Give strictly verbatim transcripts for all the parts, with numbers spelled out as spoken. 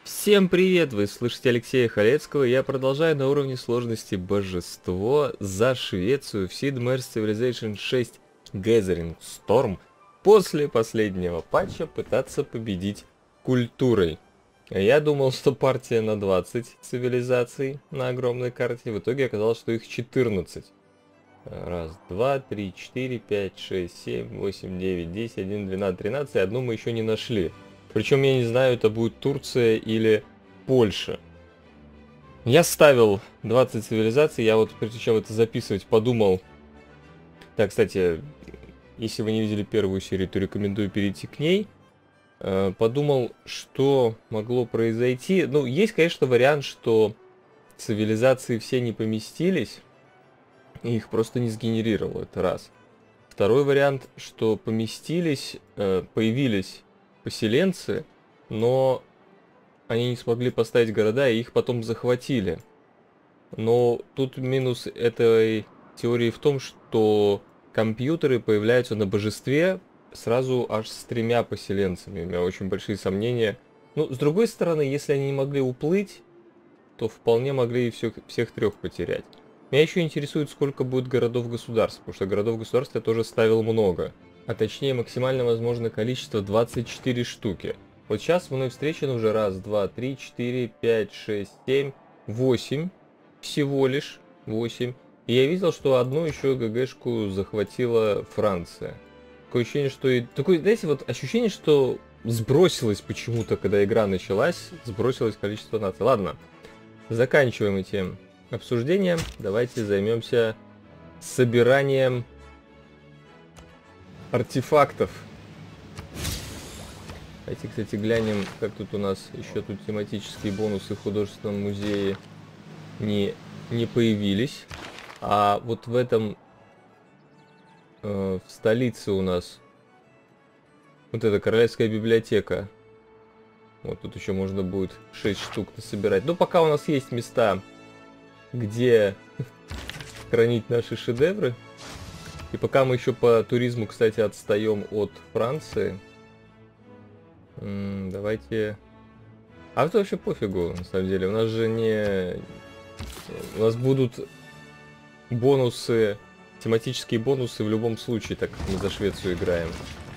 Всем привет! Вы слышите Алексея Халецкого. Я продолжаю на уровне сложности Божество за Швецию в Sid Meier's Civilization шесть Gathering Storm после последнего патча пытаться победить культурой. Я думал, что партия на двадцать цивилизаций на огромной карте, в итоге оказалось, что их четырнадцать. Раз, два, три, четыре, пять, шесть, семь, восемь, девять, десять, одиннадцать, двенадцать, тринадцать, и одну мы еще не нашли. Причем я не знаю, это будет Турция или Польша. Я ставил двадцать цивилизаций, я вот прежде чем это записывать подумал... Так, кстати, если вы не видели первую серию, то рекомендую перейти к ней. Подумал, что могло произойти. Ну, есть, конечно, вариант, что цивилизации все не поместились, и их просто не сгенерировал, это раз. Второй вариант, что поместились, появились поселенцы, но они не смогли поставить города, и их потом захватили. Но тут минус этой теории в том, что компьютеры появляются на божестве сразу аж с тремя поселенцами. У меня очень большие сомнения. Ну, с другой стороны, если они не могли уплыть, то вполне могли и всех, всех трех потерять. Меня еще интересует, сколько будет городов-государств, потому что городов-государств я тоже ставил много. А точнее, максимально возможное количество двадцать четыре штуки. Вот сейчас мной встречено уже раз, два, три, четыре, пять, шесть, семь, восемь. Всего лишь восемь. И я видел, что одну еще ГГшку захватила Франция. Такое ощущение, что... И... Такое, знаете, вот ощущение, что сбросилось почему-то, когда игра началась, сбросилось количество наций. Ладно, заканчиваем эти обсуждения. Давайте займемся собиранием артефактов. Давайте, кстати, глянем, как тут у нас еще тут тематические бонусы в художественном музее не, не появились. А вот в этом, э, в столице у нас вот эта Королевская библиотека. Вот тут еще можно будет шесть штук насобирать. Но пока у нас есть места, где хранить наши шедевры. И пока мы еще по туризму, кстати, отстаем от Франции. М-м, давайте... А это вообще пофигу, на самом деле. У нас же не... У нас будут бонусы, тематические бонусы в любом случае, так как мы за Швецию играем.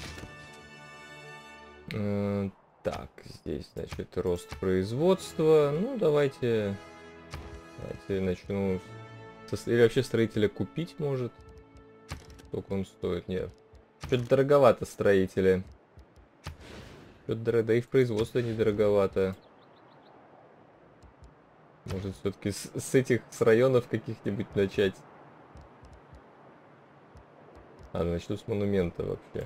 М-м, так, здесь, значит, рост производства. Ну, давайте... Давайте начну... Или вообще строителя купить может. Сколько он стоит? Нет. Что-то дороговато строители. Что-то дорого... Да и в производстве недороговато. Может, все-таки с, с этих с районов каких-нибудь начать. А, начну с монумента вообще.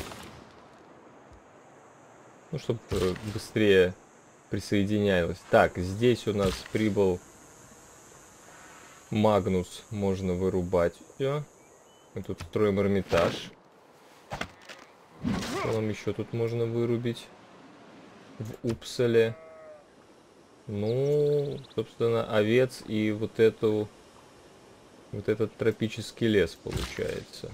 Ну, чтобы быстрее присоединялось. Так, здесь у нас прибыл Магнус. Можно вырубать все. Мы тут строим Эрмитаж. Что нам еще тут можно вырубить? В Упсале. Ну, собственно, овец и вот эту... Вот этот тропический лес получается.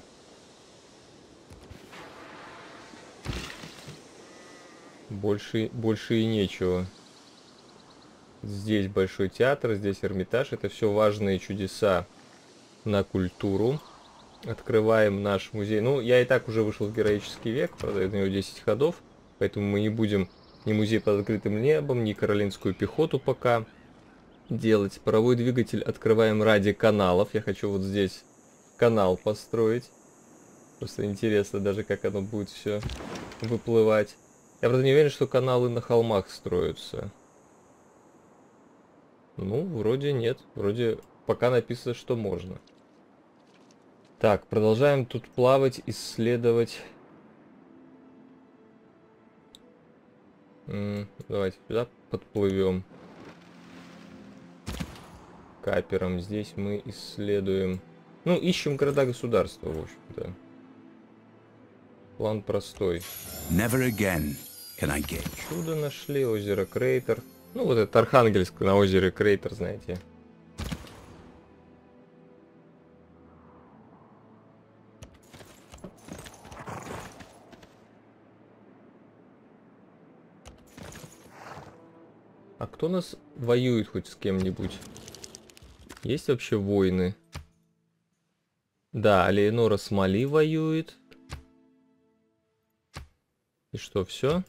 Больше, больше и нечего. Здесь Большой театр, здесь Эрмитаж. Это все важные чудеса на культуру. Открываем наш музей. Ну, я и так уже вышел в героический век, правда, у него десять ходов, поэтому мы не будем ни музей под открытым небом, ни каролинскую пехоту пока делать. Паровой двигатель открываем ради каналов. Я хочу вот здесь канал построить. Просто интересно даже, как оно будет все выплывать. Я, правда, не уверен, что каналы на холмах строятся. Ну, вроде нет. Вроде пока написано, что можно. Так, продолжаем тут плавать, исследовать. М-м, давайте сюда подплывем. Капером здесь мы исследуем. Ну, ищем города-государства, в общем-то. План простой. Never again can I get. Чудо нашли, озеро Крейтер. Ну, вот это Архангельск на озере Крейтер, знаете. А кто нас воюет хоть с кем-нибудь? Есть вообще войны? Да, Алиенора с Мали воюет. И что, все?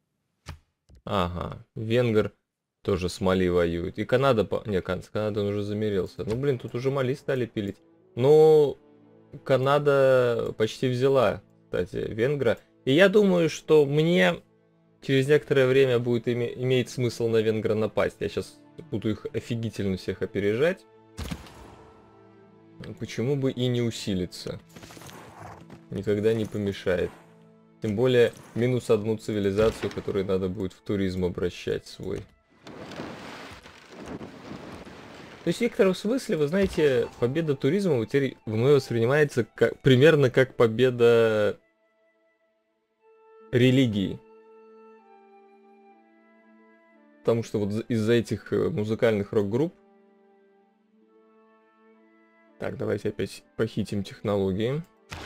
Ага, Венгр тоже с Мали воюет. И Канада... По... Не, с Канадой он уже замирился. Ну, блин, тут уже Мали стали пилить. Но Канада почти взяла, кстати, Венгра. И я думаю, что мне через некоторое время будет име... иметь смысл на Венгра напасть. Я сейчас буду их офигительно всех опережать. Почему бы и не усилиться? Никогда не помешает. Тем более, минус одну цивилизацию, которой надо будет в туризм обращать свой. То есть, в некотором смысле, вы знаете, победа туризма теперь мной воспринимается как, примерно как победа религии. Потому что вот из-за этих музыкальных рок-групп... Так, давайте опять похитим технологии.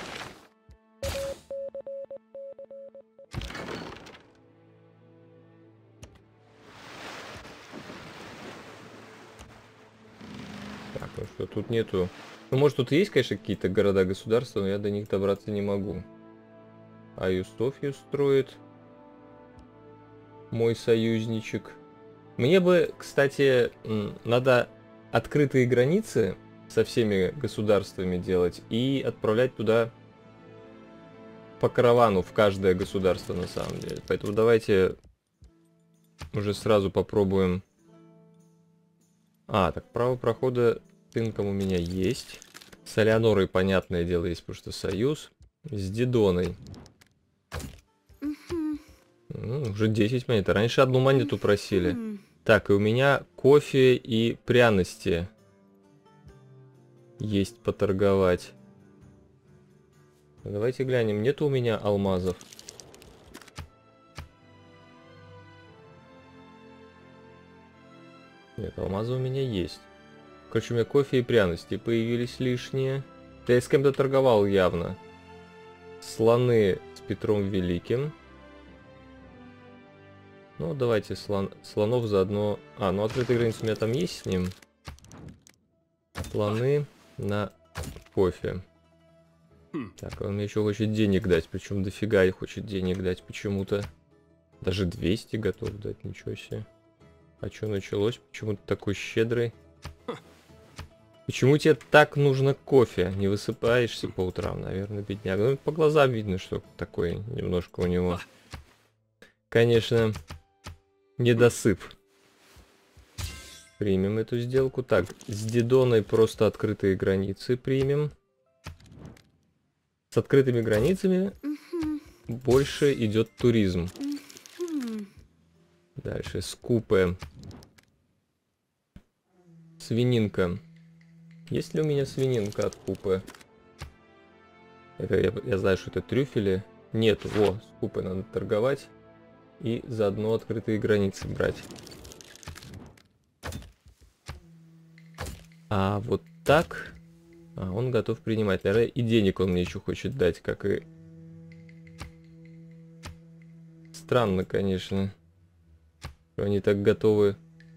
Так, ну что, тут нету... Ну, может, тут есть, конечно, какие-то города-государства, но я до них добраться не могу. А Юстофью строит мой союзничек. Мне бы, кстати, надо открытые границы со всеми государствами делать и отправлять туда по каравану в каждое государство, на самом деле. Поэтому давайте уже сразу попробуем. А, так, право прохода тынком у меня есть. С Алианорой, понятное дело, есть, потому что союз. С Дидоной. Ну, уже десять монет. Раньше одну монету просили. Так, и у меня кофе и пряности есть поторговать. Давайте глянем, нету у меня алмазов. Нет, алмазы у меня есть. Короче, у меня кофе и пряности появились лишние. Я с кем-то торговал явно. Слоны с Петром Великим. Ну, давайте слон... слонов заодно... А, ну открытая граница у меня там есть с ним. Слоны на кофе. Так, он мне еще хочет денег дать. Причем дофига и хочет денег дать почему-то. Даже двести готов дать, ничего себе. А что началось? Почему ты такой щедрый? Почему тебе так нужно кофе? Не высыпаешься по утрам, наверное, бедняк. Ну, по глазам видно, что такой немножко у него. Конечно, недосып. Примем эту сделку. Так, с Дидоной просто открытые границы примем. С открытыми границами больше идет туризм. Дальше скупы. Свининка. Есть ли у меня свининка от купы? Это я, я знаю, что это трюфели. Нет, во, с купой надо торговать. И заодно открытые границы брать. А вот так... А, он готов принимать. Наверное, и денег он мне еще хочет дать, как и... Странно, конечно. Что они так готовы...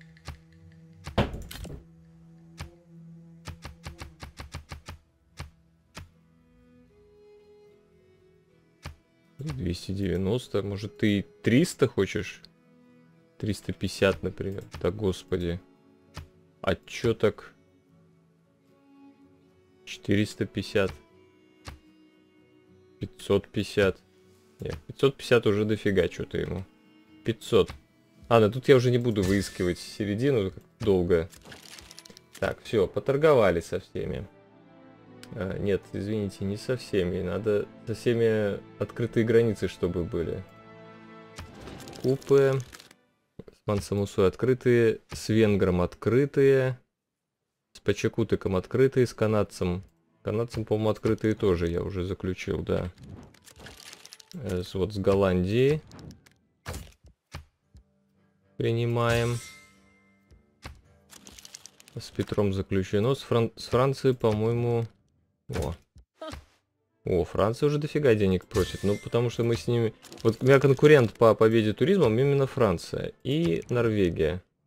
двести девяносто, может ты триста хочешь? триста пятьдесят, например. Да господи. А чё так? четыреста пятьдесят. пятьсот пятьдесят. Нет, пятьсот пятьдесят уже дофига что-то ему. пятьсот. А, да тут я уже не буду выискивать середину долго. Так, все, поторговали со всеми. А, нет, извините, не со всеми. Надо со всеми открытые границы, чтобы были. Купы. С Мансамусой открытые. С Венгром открытые. С Пачакутыком открытые. С канадцем. Канадцем, по-моему, открытые тоже я уже заключил, да. С, вот с Голландией. Принимаем. С Петром заключено. С, Фран... с Францией, по-моему... О. О, Франция уже дофига денег просит. Ну, потому что мы с ними... Вот у меня конкурент по победе туризмом именно Франция и Норвегия.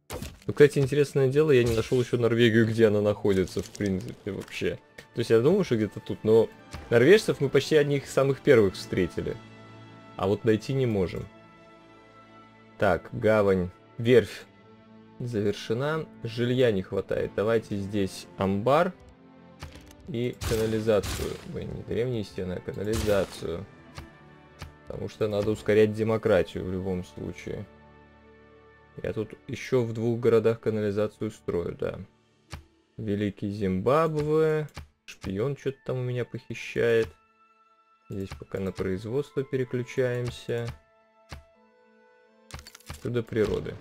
Ну, кстати, интересное дело, я не нашел еще Норвегию, где она находится, в принципе, вообще. То есть я думаю, что где-то тут, но норвежцев мы почти одних из самых первых встретили. А вот найти не можем. Так, гавань, верфь завершена, жилья не хватает. Давайте здесь амбар и канализацию. Ой, не древние стены, а канализацию. Потому что надо ускорять демократию в любом случае. Я тут еще в двух городах канализацию строю, да. Великий Зимбабве. Шпион что-то там у меня похищает. Здесь пока на производство переключаемся. Чудо природы.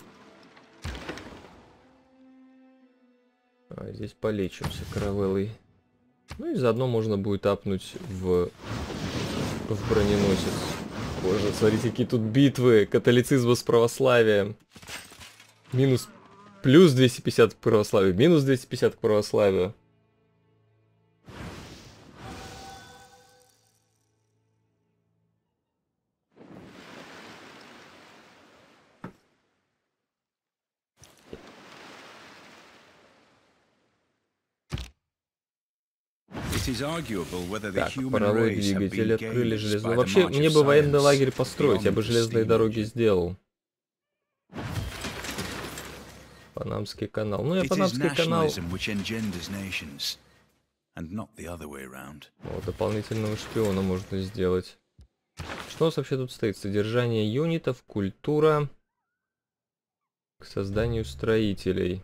А, здесь полечимся каравеллой. Ну и заодно можно будет апнуть в, в броненосец. Боже, смотрите, какие тут битвы католицизма с православием. Минус, плюс двести пятьдесят к православию, минус двести пятьдесят к православию. Так, паровой двигатель открыли железную. Вообще, мне бы военный лагерь построить, я бы железные дороги сделал. Панамский канал. Ну, я Панамский канал... Вот, дополнительного шпиона можно сделать. Что у нас вообще тут стоит? Содержание юнитов, культура. К созданию строителей.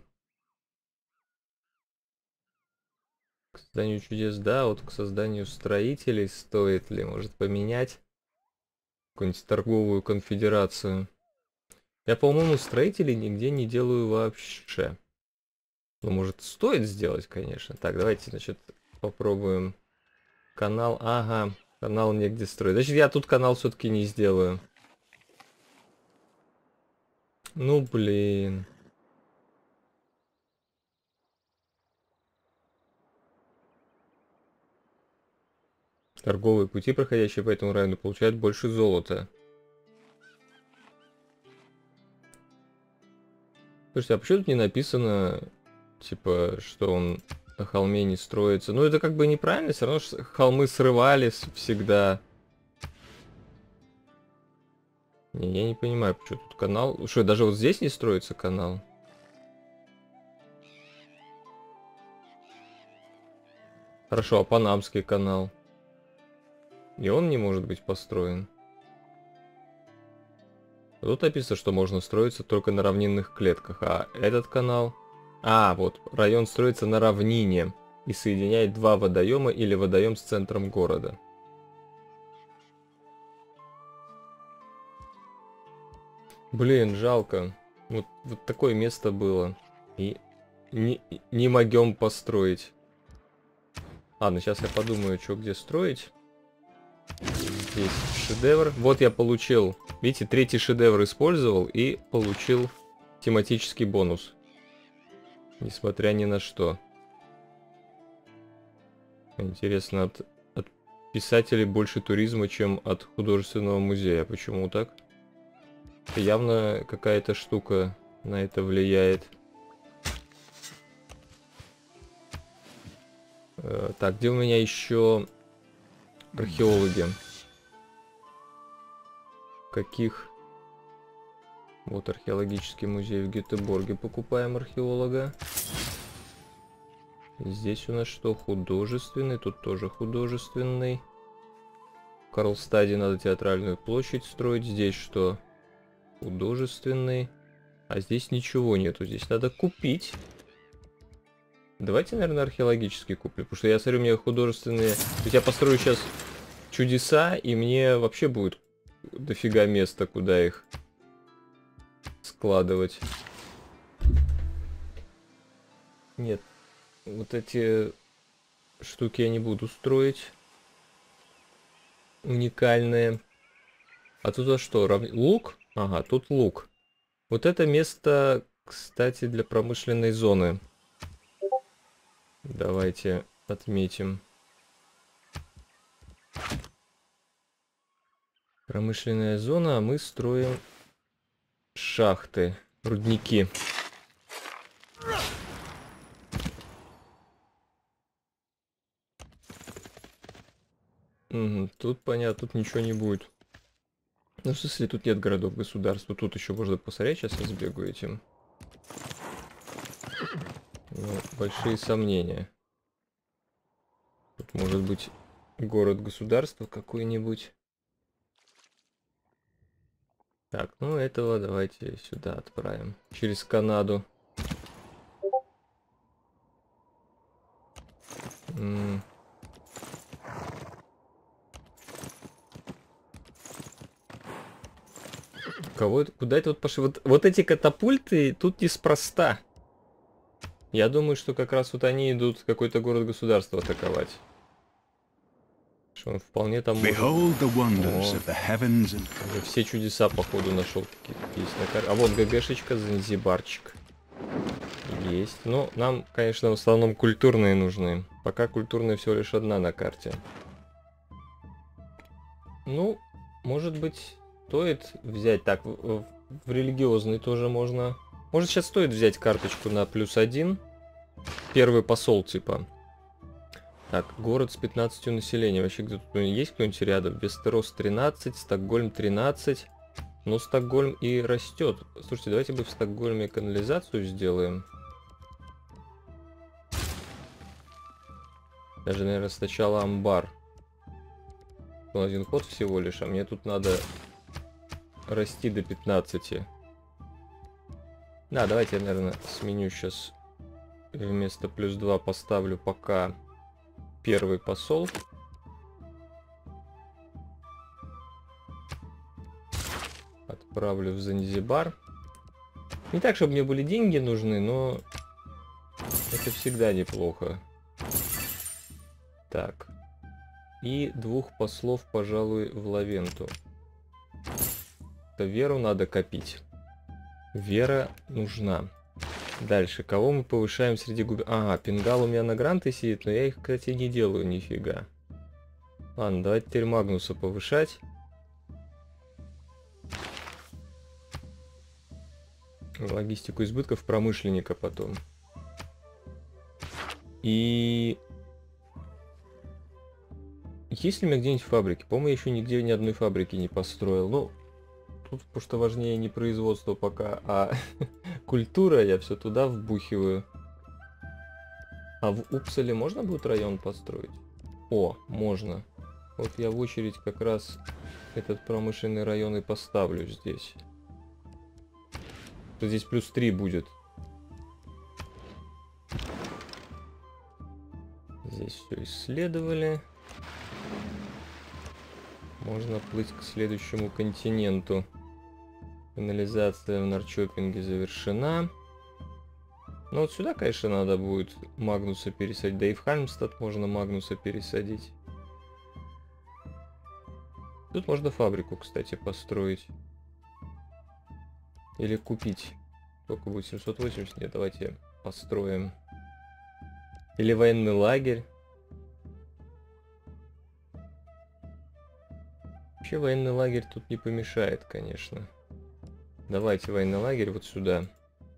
К созданию чудес, да, вот к созданию строителей стоит ли, может, поменять какую-нибудь торговую конфедерацию. Я, по-моему, строителей нигде не делаю вообще. Ну, может, стоит сделать, конечно. Так, давайте, значит, попробуем. Канал, ага, канал негде строить. Значит, я тут канал все-таки не сделаю. Ну, блин. Торговые пути, проходящие по этому району, получают больше золота. Слушайте, а почему тут не написано, типа, что он на холме не строится? Ну, это как бы неправильно, все равно что холмы срывались всегда. Не, я не понимаю, почему тут канал... Что, даже вот здесь не строится канал? Хорошо, а Панамский канал? И он не может быть построен. Тут написано, что можно строиться только на равнинных клетках. А этот канал... А, вот, район строится на равнине и соединяет два водоема или водоем с центром города. Блин, жалко. Вот, вот такое место было. И не, не могем построить. Ладно, сейчас я подумаю, что где строить. Здесь шедевр. Вот я получил. Видите, третий шедевр использовал и получил тематический бонус. Несмотря ни на что. Интересно, от, от писателей больше туризма, чем от художественного музея. Почему так? Явно какая-то штука на это влияет. Э, так, где у меня еще археологи? Каких? Вот археологический музей в Гетеборге. Покупаем археолога. Здесь у нас что? Художественный. Тут тоже художественный. В Карлстаде надо театральную площадь строить. Здесь что? Художественный. А здесь ничего нету. Здесь надо купить. Давайте, наверное, археологический куплю. Потому что я смотрю, у меня художественные... То есть я построю сейчас чудеса, и мне вообще будет дофига места, куда их складывать. Нет. Вот эти штуки я не буду строить. Уникальные. А тут а что? Рав... Лук? Ага, тут лук. Вот это место, кстати, для промышленной зоны. Давайте отметим. Промышленная зона, а мы строим шахты, рудники. Угу, тут понятно, тут ничего не будет. Ну, в смысле, тут нет городов государства. Тут еще можно посмотреть, сейчас я сбегу этим. Ну, большие сомнения. Тут может быть город-государство какой-нибудь. Так, ну этого давайте сюда отправим. Через Канаду. М. Кого это? Куда это вот пошли? Вот, вот эти катапульты тут неспроста. Я думаю, что как раз вот они идут какой-то город-государство атаковать. Что он вполне там может... Behold the wonders О, of the heavens and... уже все чудеса, походу, нашел какие-то есть на карте. А вот ГГшечка, Занзибарчик. Есть. Ну, нам, конечно, в основном культурные нужны. Пока культурная всего лишь одна на карте. Ну, может быть, стоит взять... Так, в, в религиозный тоже можно... Может, сейчас стоит взять карточку на плюс один. Первый посол, типа. Так, город с пятнадцатью населением. Вообще, где тут есть кто-нибудь рядом? Вестерос тринадцать, Стокгольм тринадцать. Но Стокгольм и растет. Слушайте, давайте мы в Стокгольме канализацию сделаем. Даже, наверное, сначала амбар. Один ход всего лишь, а мне тут надо расти до пятнадцати. Да, давайте я, наверное, сменю сейчас. Вместо плюс два поставлю пока первый посол. Отправлю в Занзибар. Не так, чтобы мне были деньги нужны, но это всегда неплохо. Так. И двух послов, пожалуй, в Лавенту. Веру надо копить. Вера нужна. Дальше, кого мы повышаем среди губ... Ага, Пингал у меня на гранты сидит, но я их, кстати, не делаю нифига. Ладно, давайте теперь Магнуса повышать. Логистику избытков промышленника потом. И... Есть ли у меня где-нибудь фабрики? По-моему, я еще нигде ни одной фабрики не построил. Ну, тут, потому что важнее не производство пока, а культура. Я все туда вбухиваю. А в Упсале можно будет район построить? О, можно. Вот я в очередь как раз этот промышленный район и поставлю здесь. Здесь плюс три будет. Здесь все исследовали. Можно плыть к следующему континенту. Канализация в Норрчопинге завершена. Ну вот сюда, конечно, надо будет Магнуса пересадить. Да и в Хальмстад можно Магнуса пересадить. Тут можно фабрику, кстати, построить. Или купить. Сколько будет? семьсот восемьдесят? Нет, давайте построим. Или военный лагерь. Вообще военный лагерь тут не помешает, конечно. Давайте военный лагерь вот сюда.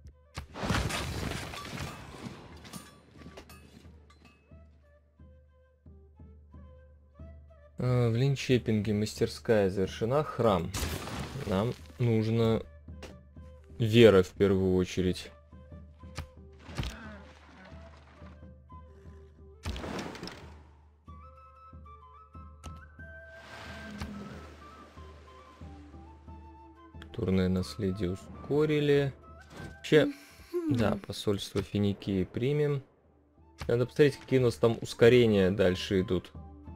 А, в Линчепинге мастерская завершена. Храм. Нам нужно вера в первую очередь. Культурное наследие ускорили. Вообще, да, посольство Финикии примем. Надо посмотреть, какие у нас там ускорения дальше идут.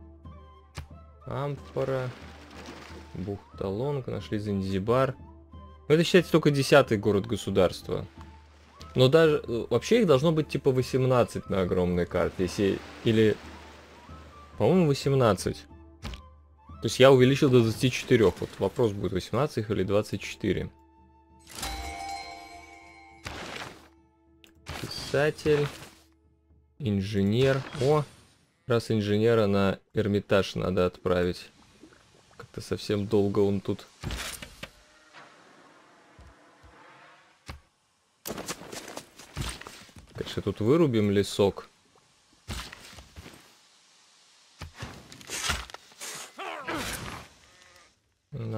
Амфора. Бухта Лонг. Нашли Занзибар. Ну, это, считайте, только десятый город-государства. Но даже... Вообще их должно быть типа восемнадцать на огромной карте. Если... Или... По-моему, восемнадцать. То есть я увеличил до двадцати четырёх. Вот вопрос будет, восемнадцать или двадцать четыре. Писатель. Инженер. О! Раз инженера на Эрмитаж надо отправить. Как-то совсем долго он тут. Конечно, тут вырубим лесок.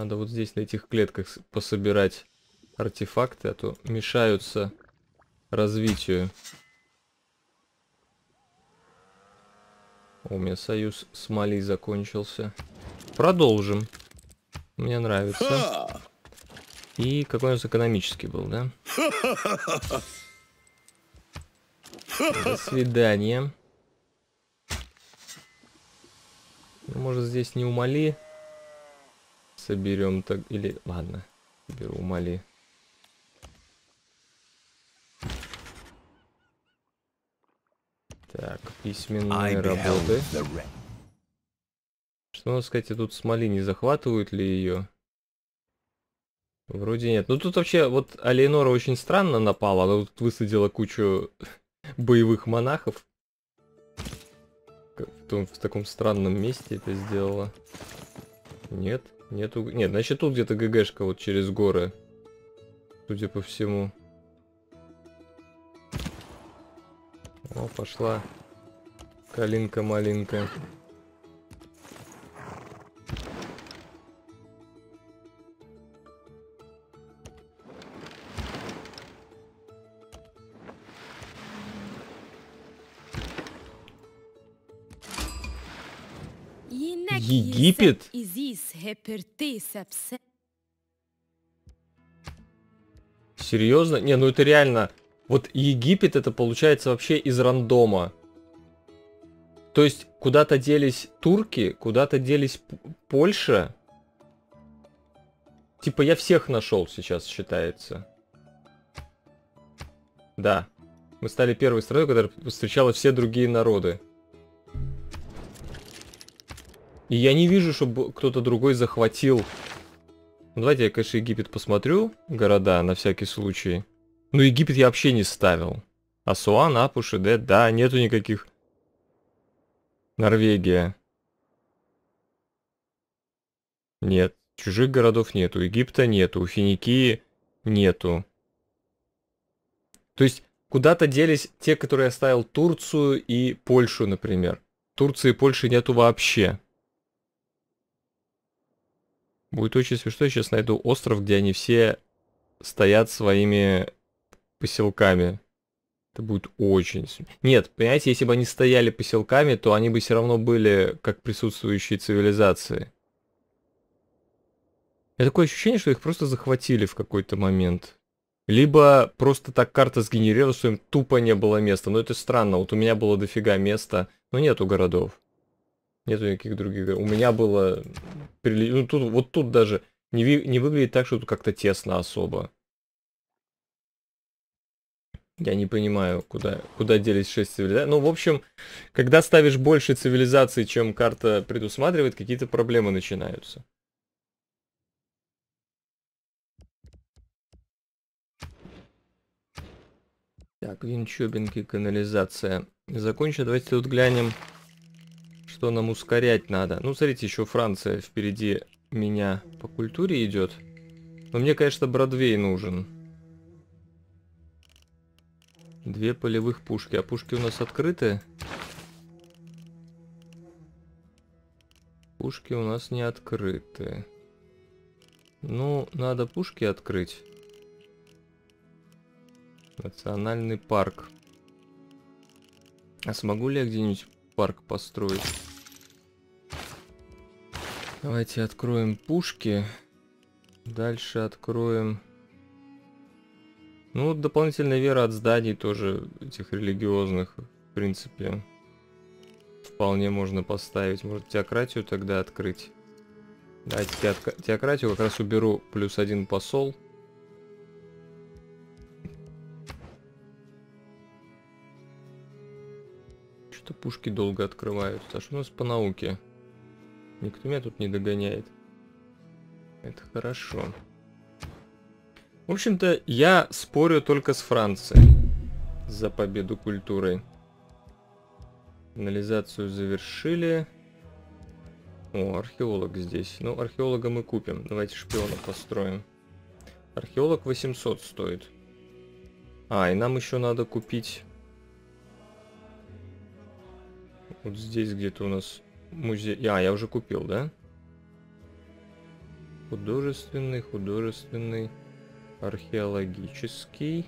Надо вот здесь на этих клетках с- пособирать артефакты, а то мешаются развитию. О, у меня союз с Мали закончился. Продолжим. Мне нравится. И какой у нас экономический был, да? До свидания. Ну, может, здесь не у Мали соберем так, или ладно, беру у Мали. Так, письменные работы. Что у нас, кстати, тут с Мали, не захватывают ли ее? Вроде нет. Ну тут вообще вот Алиенора очень странно напала. Она тут высадила кучу боевых монахов. В, том, в таком странном месте это сделала. Нет, нету. Нет, значит тут где-то ГГшка вот через горы. Судя по всему. О, пошла. Калинка-малинка. Египет? Серьезно? Не, ну это реально... Вот Египет это получается вообще из рандома. То есть куда-то делись турки, куда-то делись П- Польша. Типа я всех нашел сейчас, считается. Да. Мы стали первой страной, которая встречала все другие народы. И я не вижу, чтобы кто-то другой захватил. Ну, давайте я, конечно, Египет посмотрю. Города, на всякий случай. Но Египет я вообще не ставил. Асуан, Апуши, да, да, нету никаких. Норвегия. Нет. Чужих городов нету. Египта нету. У Финикии нету. То есть, куда-то делись те, которые я ставил Турцию и Польшу, например. Турции и Польши нету вообще. Будет очень смешно, я сейчас найду остров, где они все стоят своими поселками. Это будет очень... см- Нет, понимаете, если бы они стояли поселками, то они бы все равно были как присутствующие цивилизации. У меня такое ощущение, что их просто захватили в какой-то момент. Либо просто так карта сгенерировала, что им тупо не было места. Но это странно, вот у меня было дофига места, но нету городов. Нету никаких других городов. У меня было... прили- Ну, тут, вот тут даже не, ви- не выглядит так, что тут как-то тесно особо. Я не понимаю, куда, куда делись шесть цивилизаций. Ну, в общем, когда ставишь больше цивилизаций, чем карта предусматривает, какие-то проблемы начинаются. Так, винчобинки, канализация. Закончу, давайте тут глянем, что нам ускорять надо. Ну, смотрите, еще Франция впереди меня по культуре идет. Но мне, конечно, Бродвей нужен. Две полевых пушки. А пушки у нас открыты? Пушки у нас не открыты. Ну, надо пушки открыть. Национальный парк. А смогу ли я где-нибудь парк построить? Давайте откроем пушки. Дальше откроем... Ну, дополнительная вера от зданий тоже, этих религиозных, в принципе. Вполне можно поставить. Может, теократию тогда открыть. Давайте теок- теократию как раз уберу. Плюс один посол. Что-то пушки долго открываются. А что у нас по науке? Никто меня тут не догоняет. Это хорошо. В общем-то, я спорю только с Францией за победу культурой. Анализацию завершили. О, археолог здесь. Ну, археолога мы купим. Давайте шпиона построим. Археолог восемьсот стоит. А, и нам еще надо купить... Вот здесь где-то у нас музей... А, я уже купил, да? Художественный, художественный, археологический.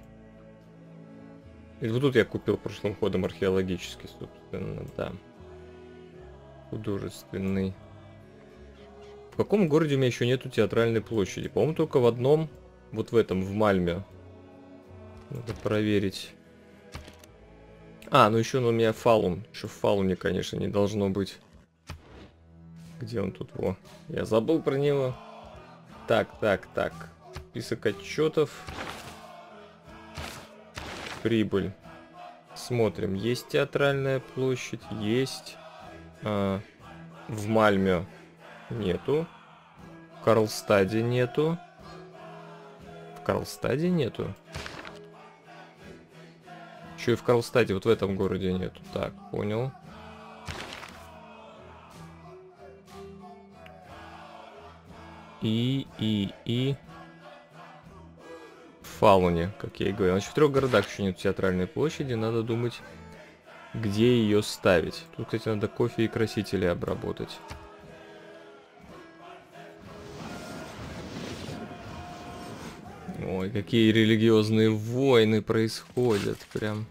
И вот тут я купил прошлым ходом археологический, собственно, да. Художественный. В каком городе у меня еще нету театральной площади? По-моему, только в одном, вот в этом, в Мальме. Надо проверить. А, ну еще ну, у меня Фалун. Еще в Фалуне, конечно, не должно быть. Где он тут? Во. Я забыл про него. Так, так, так. Список отчетов. Прибыль. Смотрим. Есть театральная площадь? Есть. А, в Мальме нету. В Карлстаде нету. В Карлстаде нету. Еще и в Карлстаде, вот в этом городе нету. Так, понял. И, и, и... В Фалуне, как я и говорил. Значит, в трех городах еще нет театральной площади. Надо думать, где ее ставить. Тут, кстати, надо кофе и красители обработать. Ой, какие религиозные войны происходят. Прям...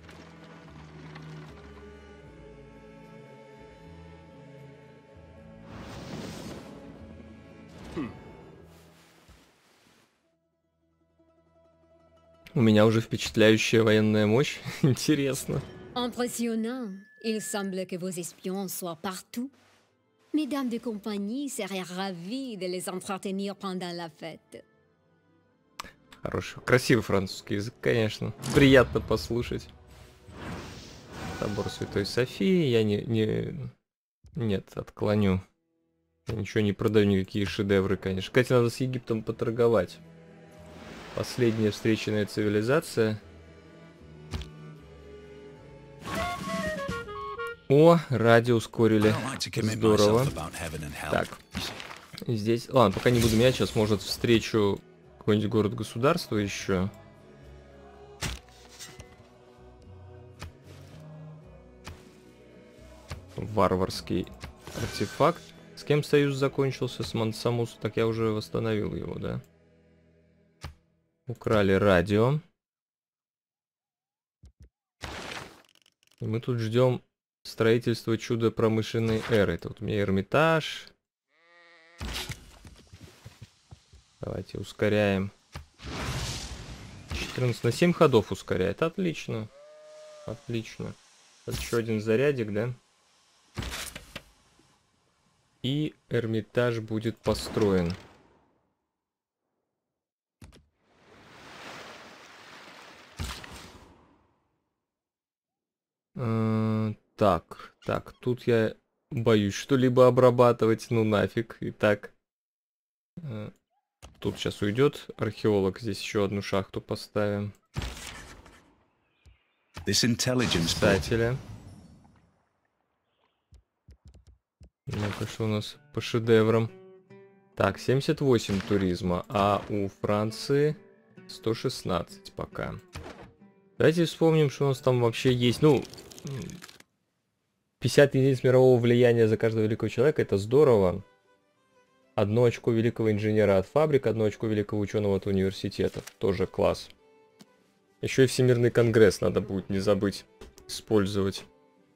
У меня уже впечатляющая военная мощь. Интересно. Impressionnant. Il semble que vos espions soient partout. Mesdames de compagnie seraient ravies de les entretenir pendant la fête. Хороший, красивый французский язык, конечно. Приятно послушать. Собор Святой Софии. Я не... не... Нет, отклоню. Я ничего не продаю, никакие шедевры, конечно. Кстати, надо с Египтом поторговать. Последняя встреченная цивилизация. О, радио ускорили. Здорово. Так. Здесь... Ладно, пока не буду менять. Сейчас, может, встречу какой-нибудь город-государство еще. Варварский артефакт. С кем союз закончился? С Мансамус. Так я уже восстановил его, да? Украли радио. И мы тут ждем строительства чуда промышленной эры. Это вот у меня Эрмитаж. Давайте ускоряем. четырнадцать на семь ходов ускоряет. Отлично. Отлично. Вот еще один зарядик, да? И Эрмитаж будет построен. Uh, так, так, тут я боюсь что-либо обрабатывать, ну нафиг, и так. Uh, тут сейчас уйдет археолог, здесь еще одну шахту поставим. Писателя. Ну-ка, что у нас по шедеврам? Так, семьдесят восемь туризма, а у Франции сто шестнадцать пока. Давайте вспомним, что у нас там вообще есть. Ну, пятьдесят единиц мирового влияния за каждого великого человека. Это здорово. Одно очко великого инженера от фабрик, одно очко великого ученого от университетов. Тоже класс. Еще и Всемирный конгресс надо будет не забыть использовать.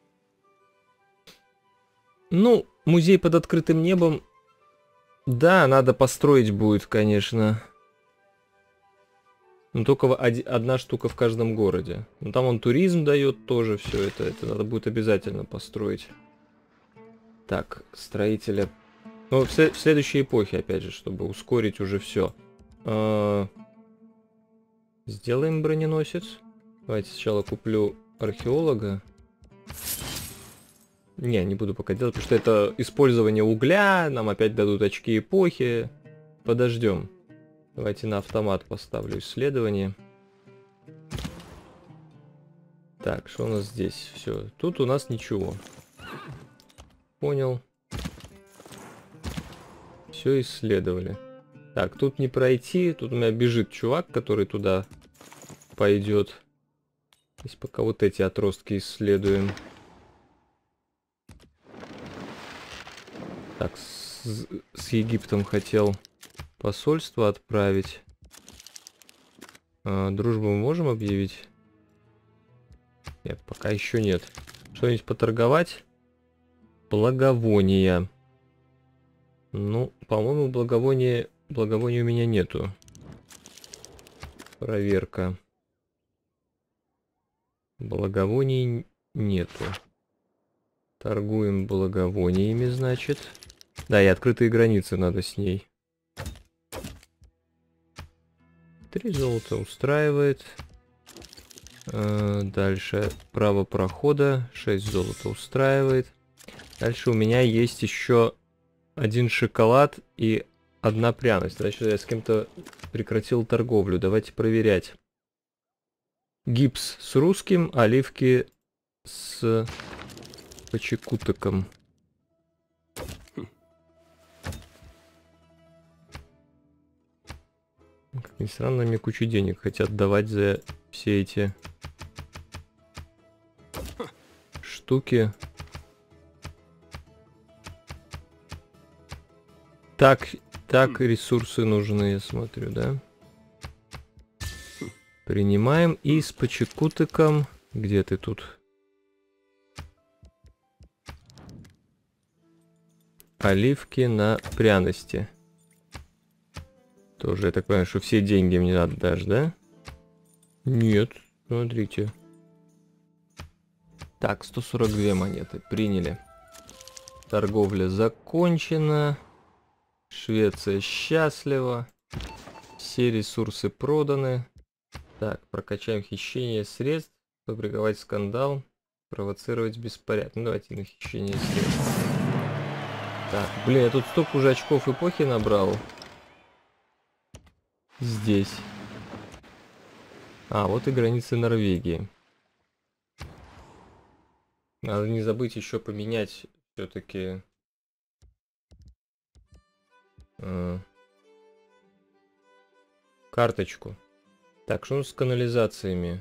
Ну, музей под открытым небом. Да, надо построить будет, конечно. Но только одна штука в каждом городе. Ну там он туризм дает тоже все это. Это надо будет обязательно построить. Так, строителя. Ну, в, в следующей эпохе, опять же, чтобы ускорить уже все. А... Сделаем броненосец. Давайте сначала куплю археолога. Не, не буду пока делать, потому что это использование угля. Нам опять дадут очки эпохи. Подождем. Давайте на автомат поставлю исследование. Так, что у нас здесь? Все. Тут у нас ничего. Понял. Все исследовали. Так, тут не пройти. Тут у меня бежит чувак, который туда пойдет. Здесь пока вот эти отростки исследуем. Так, с, с Египтом хотел Посольство отправить. А, дружбу мы можем объявить? Нет, пока еще нет. Что-нибудь поторговать? Благовония. Ну, по-моему, благовония... благовония у меня нету. Проверка. Благовоний нету. Торгуем благовониями, значит. Да, и открытые границы надо с ней. Три золота устраивает. Дальше право прохода. шесть золота устраивает. Дальше у меня есть еще один шоколад и одна пряность. Значит, я с кем-то прекратил торговлю. Давайте проверять. Гипс с русским, оливки с почекутоком. Как ни странно, мне кучу денег хотят давать за все эти штуки. Так, так ресурсы нужны, я смотрю, да? Принимаем. И с почекутыком. Где ты тут? Оливки на пряности. Тоже, я так понимаю, что все деньги мне отдашь, да? Нет, смотрите. Так, сто сорок две монеты. Приняли. Торговля закончена. Швеция счастлива. Все ресурсы проданы. Так, прокачаем хищение средств. Фабриковать скандал. Провоцировать беспорядок. Ну, давайте на хищение средств. Так, блин, я тут столько уже очков эпохи набрал. Здесь. А, вот и границы Норвегии. Надо не забыть еще поменять все-таки э, карточку. Так, что с канализациями?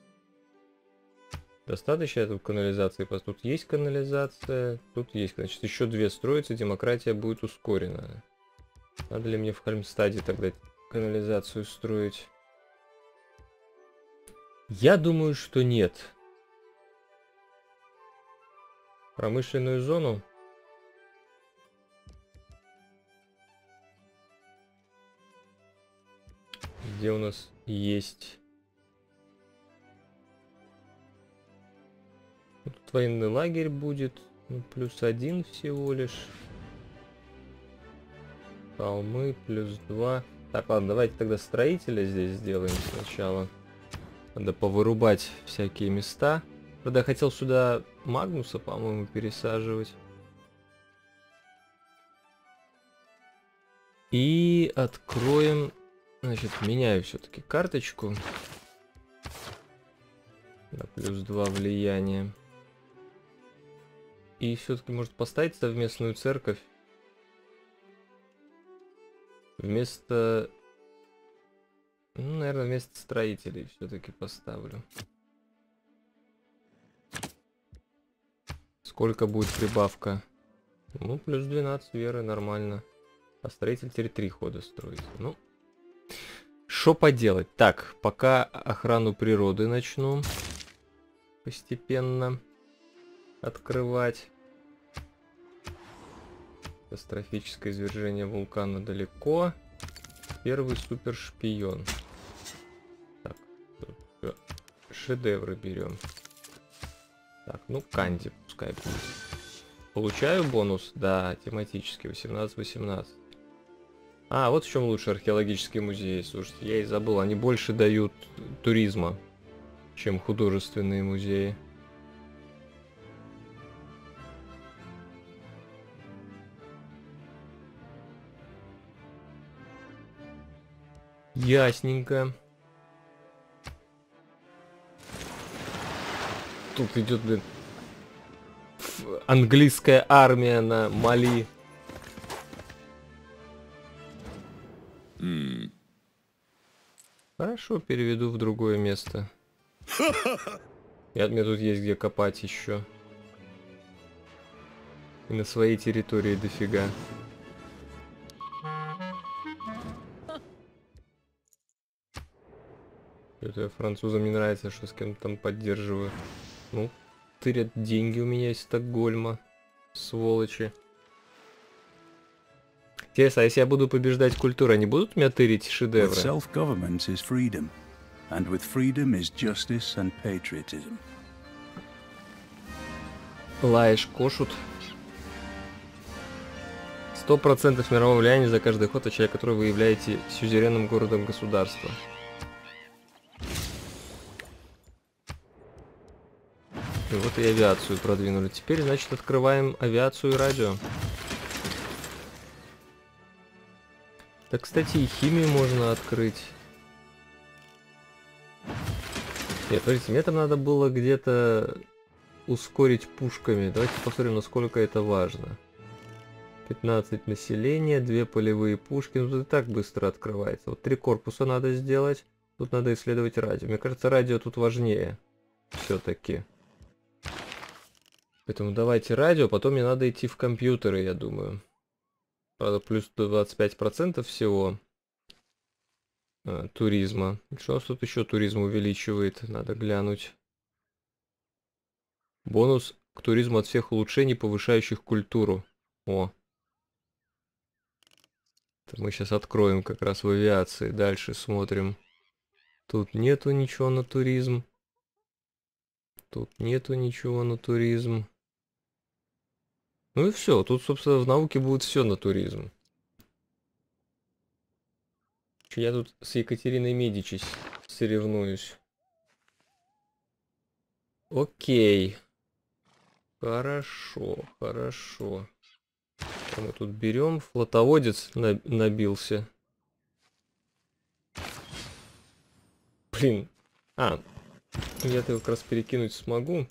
Достаточно тут канализации? Тут есть канализация, тут есть. Значит, еще две строятся, демократия будет ускорена. Надо ли мне в Хальмстаде тогда канализацию строить? Я думаю, что нет. Промышленную зону. Где у нас есть... Тут военный лагерь будет. Ну, плюс один всего лишь. Холмы плюс два. Так, ладно, давайте тогда строителя здесь сделаем сначала. Надо повырубать всякие места. Правда, я хотел сюда Магнуса, по-моему, пересаживать. И откроем... Значит, меняю все-таки карточку. На плюс два влияния. И все-таки может поставить совместную церковь. Вместо... Ну, наверное, вместо строителей все-таки поставлю. Сколько будет прибавка? Ну, плюс двенадцать веры, нормально. А строитель теперь три хода строит. Ну, что поделать? Так, пока охрану природы начну постепенно открывать. Катастрофическое извержение вулкана далеко. Первый супер шпион. Так, шедевры берем. Так, ну Канди пускай будет. Получаю бонус? Да, тематический, восемнадцать восемнадцать. А, вот в чем лучше археологические музеи. Слушайте, я и забыл, они больше дают туризма, чем художественные музеи. Ясненько. Тут идет, блин, английская армия на Мали. Mm. Хорошо, переведу в другое место. И от меня тут есть где копать еще. И на своей территории дофига. Это французам не нравится, что с кем-то там поддерживаю. Ну, тырят деньги у меня из Стокгольма. Сволочи. Интересно, а если я буду побеждать культуру, они будут меня тырить With шедевры? self-government is freedom, and with freedom is justice and patriotism. Лаешь кошут. Сто процентов мирового влияния за каждый ход, от человека, который вы являете сюзеренным городом государства. И вот и авиацию продвинули. Теперь, значит, открываем авиацию и радио. Да, кстати, и химию можно открыть. Нет, смотрите, мне там надо было где-то ускорить пушками. Давайте посмотрим, насколько это важно. пятнадцать населения, две полевые пушки. Ну, тут и так быстро открывается. Вот три корпуса надо сделать. Тут надо исследовать радио. Мне кажется, радио тут важнее. Все-таки. Поэтому давайте радио, потом мне надо идти в компьютеры, я думаю. Правда, плюс двадцать пять процентов всего а, туризма. Что у нас тут еще туризм увеличивает? Надо глянуть. Бонус к туризму от всех улучшений, повышающих культуру. О. Это мы сейчас откроем как раз в авиации. Дальше смотрим. Тут нету ничего на туризм. Тут нету ничего на туризм. Ну и все. Тут, собственно, в науке будет все на туризм. Я тут с Екатериной Медичи соревнуюсь. Окей. Хорошо, хорошо. Что мы тут берем? Флотоводец на- набился. Блин. А, я-то его как раз перекинуть смогу.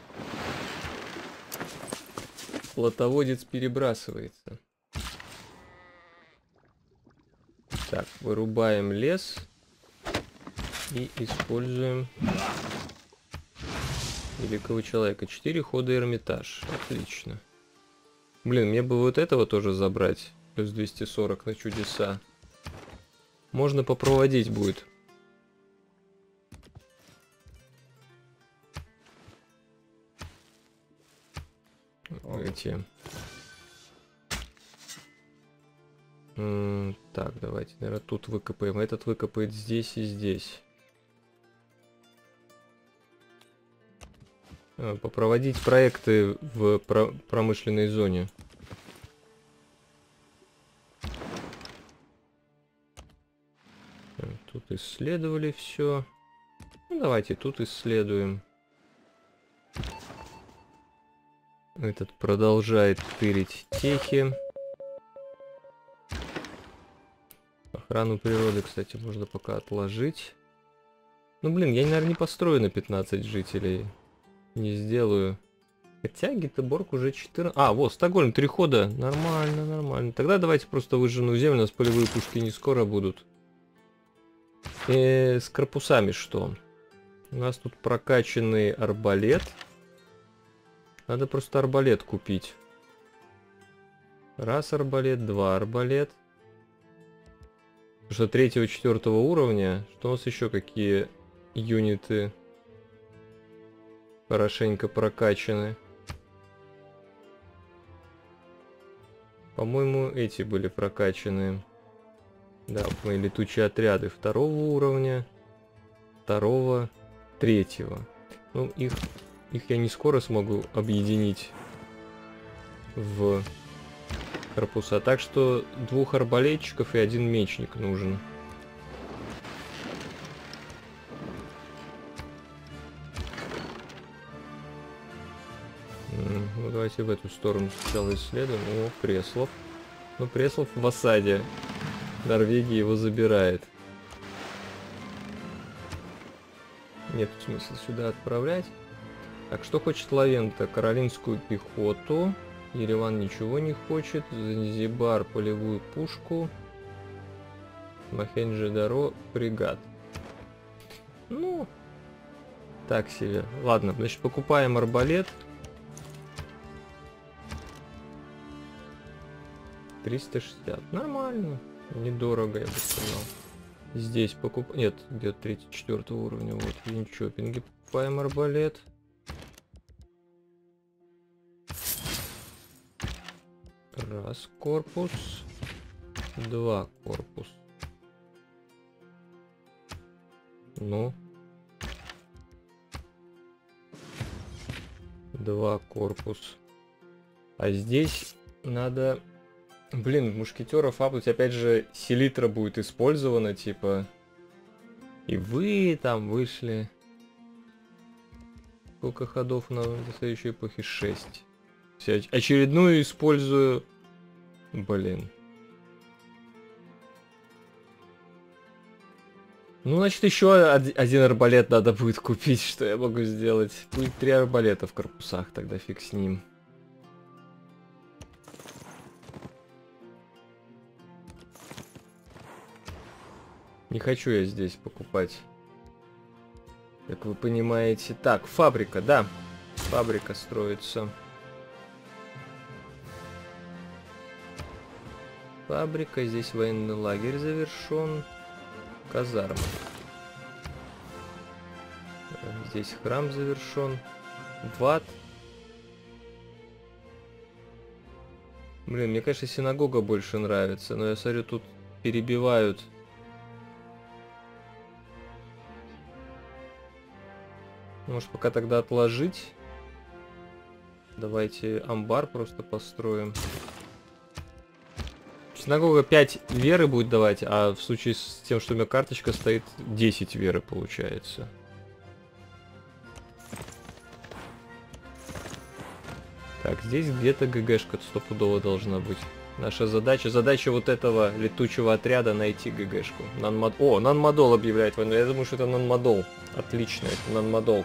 Флотоводец перебрасывается. Так, вырубаем лес. И используем великого человека. Четыре хода Эрмитаж. Отлично. Блин, мне бы вот этого тоже забрать. Плюс двести сорок на чудеса. Можно попроводить будет. Эти. М, так, давайте, наверное, тут выкопаем. Этот выкопает здесь и здесь. А, попроводить проекты в про- промышленной зоне. Так, тут исследовали все. Ну, давайте тут исследуем. Этот продолжает тырить техи. Охрану природы, кстати, можно пока отложить. Ну, блин, я, наверное, не построю на пятнадцать жителей. Не сделаю. Хотя Гетеборг уже четырнадцать. А, вот, Стокгольм, три хода. Нормально, нормально. Тогда давайте просто выжженную землю. У нас полевые пушки не скоро будут. И с корпусами что? У нас тут прокачанный арбалет. Надо просто арбалет купить. Раз арбалет, два арбалет. Потому что третьего, четвертого уровня. Что у нас еще какие юниты хорошенько прокачаны? По-моему, эти были прокачаны. Да, мои летучие отряды второго уровня, второго, третьего. Ну, их, их я не скоро смогу объединить в корпуса. Так что двух арбалетчиков и один мечник нужен. Ну, давайте в эту сторону сначала исследуем. О, Преслов. Ну, Преслов в осаде. Норвегия его забирает. Нет смысла сюда отправлять. Так, что хочет Лавента? Каролинскую пехоту. Ереван ничего не хочет. Занзибар полевую пушку. Мохенджо-Даро фрегат. Ну, так себе. Ладно, значит, покупаем арбалет. триста шестьдесят. Нормально. Недорого, я бы сказал. Здесь покуп... Нет, где-то тридцать четвёртого уровня. Вот, в винчопинге покупаем арбалет. Раз корпус. Два корпус. Ну. Два корпус. А здесь надо... Блин, в мушкетеров апнуть, опять же, селитра будет использована, типа... И вы там вышли... Сколько ходов на до следующей эпохи? шесть. Все, очередную использую... Блин. Ну, значит, еще один арбалет надо будет купить, что я могу сделать. Будет три арбалета в корпусах, тогда фиг с ним. Не хочу я здесь покупать. Как вы понимаете. Так, фабрика, да. Фабрика строится. Фабрика, здесь военный лагерь завершен. Казарма. Здесь храм завершен. Ват. Блин, мне, конечно, синагога больше нравится, но я смотрю, тут перебивают. Может, пока тогда отложить? Давайте амбар просто построим. Синагога пять веры будет давать, а в случае с тем, что у меня карточка стоит, десять веры получается. Так, здесь где-то ГГшка стопудово должна быть. Наша задача, задача вот этого летучего отряда найти ГГшку. Нанмад... О, Нанмадол объявляет войну. Я думаю, что это Нанмадол. Отлично, это Нанмадол.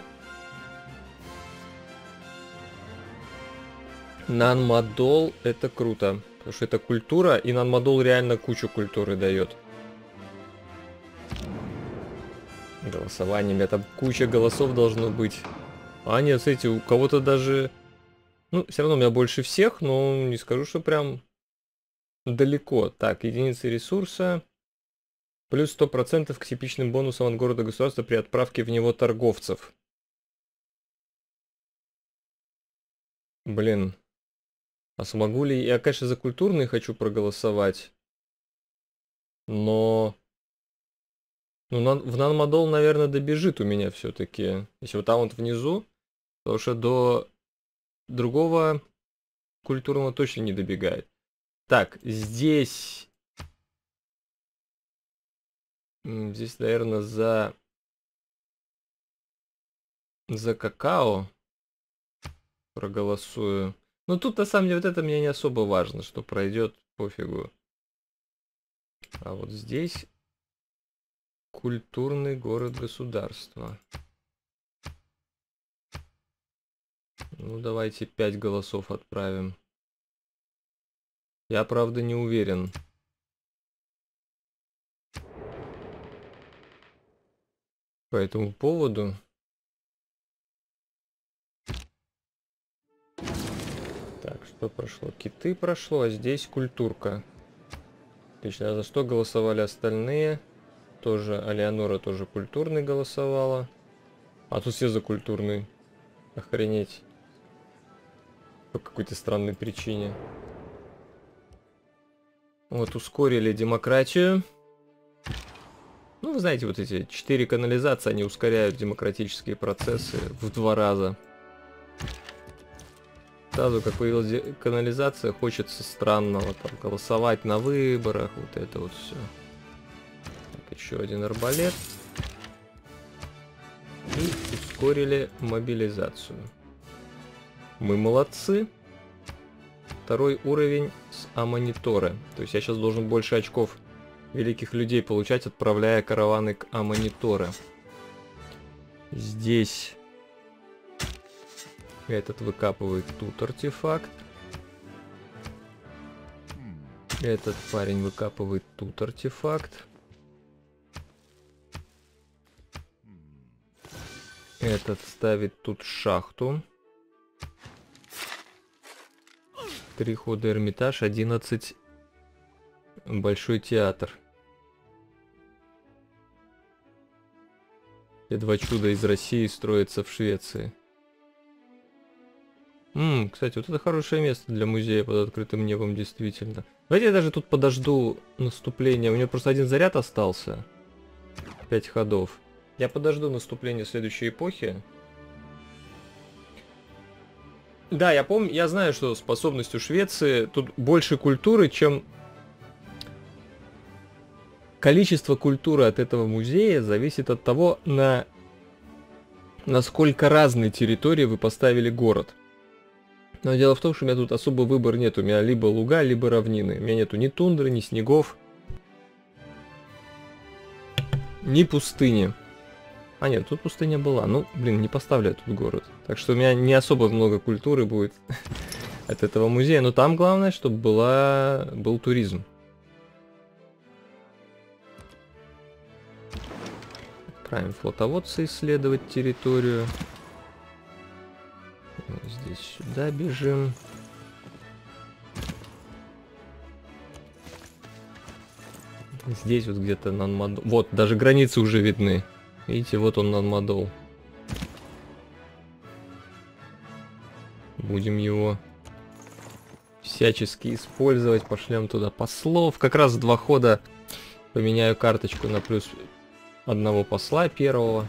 Нанмадол это круто. Потому что это культура, и Нанмадол реально кучу культуры дает. Голосованиями, там куча голосов должно быть. А нет, смотрите, у кого-то даже... Ну, все равно у меня больше всех, но не скажу, что прям далеко. Так, единицы ресурса. Плюс сто процентов к типичным бонусам от города-государства при отправке в него торговцев. Блин. А смогу ли... Я, конечно, за культурные хочу проголосовать. Но... Ну, на... в Нанмадол, наверное, добежит у меня все-таки. Если вот там вот внизу, потому что до другого культурного точно не добегает. Так, здесь... Здесь, наверное, за... За какао проголосую. Ну, тут, на самом деле, вот это мне не особо важно, что пройдет, пофигу. А вот здесь культурный город-государство. Ну, давайте пять голосов отправим. Я, правда, не уверен. По этому поводу. Так, что прошло? Киты прошло, а здесь культурка. Отлично, а за что голосовали остальные? Тоже Алеонора тоже культурный голосовала. А тут все за культурный. Охренеть. По какой-то странной причине. Вот, ускорили демократию. Ну, вы знаете, вот эти четыре канализации, они ускоряют демократические процессы в два раза. Сразу, как появилась канализация, хочется странного, там, голосовать на выборах, вот это вот все. Так, еще один арбалет. И ускорили мобилизацию. Мы молодцы. Второй уровень с Аманиторы. То есть я сейчас должен больше очков великих людей получать, отправляя караваны к Аманиторе. Здесь... Этот выкапывает тут артефакт. Этот парень выкапывает тут артефакт. Этот ставит тут шахту. Три хода Эрмитаж, одиннадцать большой театр. Те два чуда из России строятся в Швеции. Ммм, кстати, вот это хорошее место для музея под открытым небом, действительно. Давайте я даже тут подожду наступления. У него просто один заряд остался. Пять ходов. Я подожду наступления следующей эпохи. Да, я помню, я знаю, что способность у Швеции тут больше культуры, чем... Количество культуры от этого музея зависит от того, на... насколько разные территории вы поставили город. Но дело в том, что у меня тут особо выбор нет. У меня либо луга, либо равнины. У меня нету ни тундры, ни снегов, ни пустыни. А нет, тут пустыня была. Ну, блин, не поставлю я тут город. Так что у меня не особо много культуры будет от этого музея. Но там главное, чтобы была... был туризм. Отправим флотоводца исследовать территорию. Здесь сюда бежим. Здесь вот где-то Нанмадол. Вот, даже границы уже видны. Видите, вот он Нанмадол. Будем его всячески использовать. Пошлем туда послов. Как раз два хода поменяю карточку на плюс одного посла первого.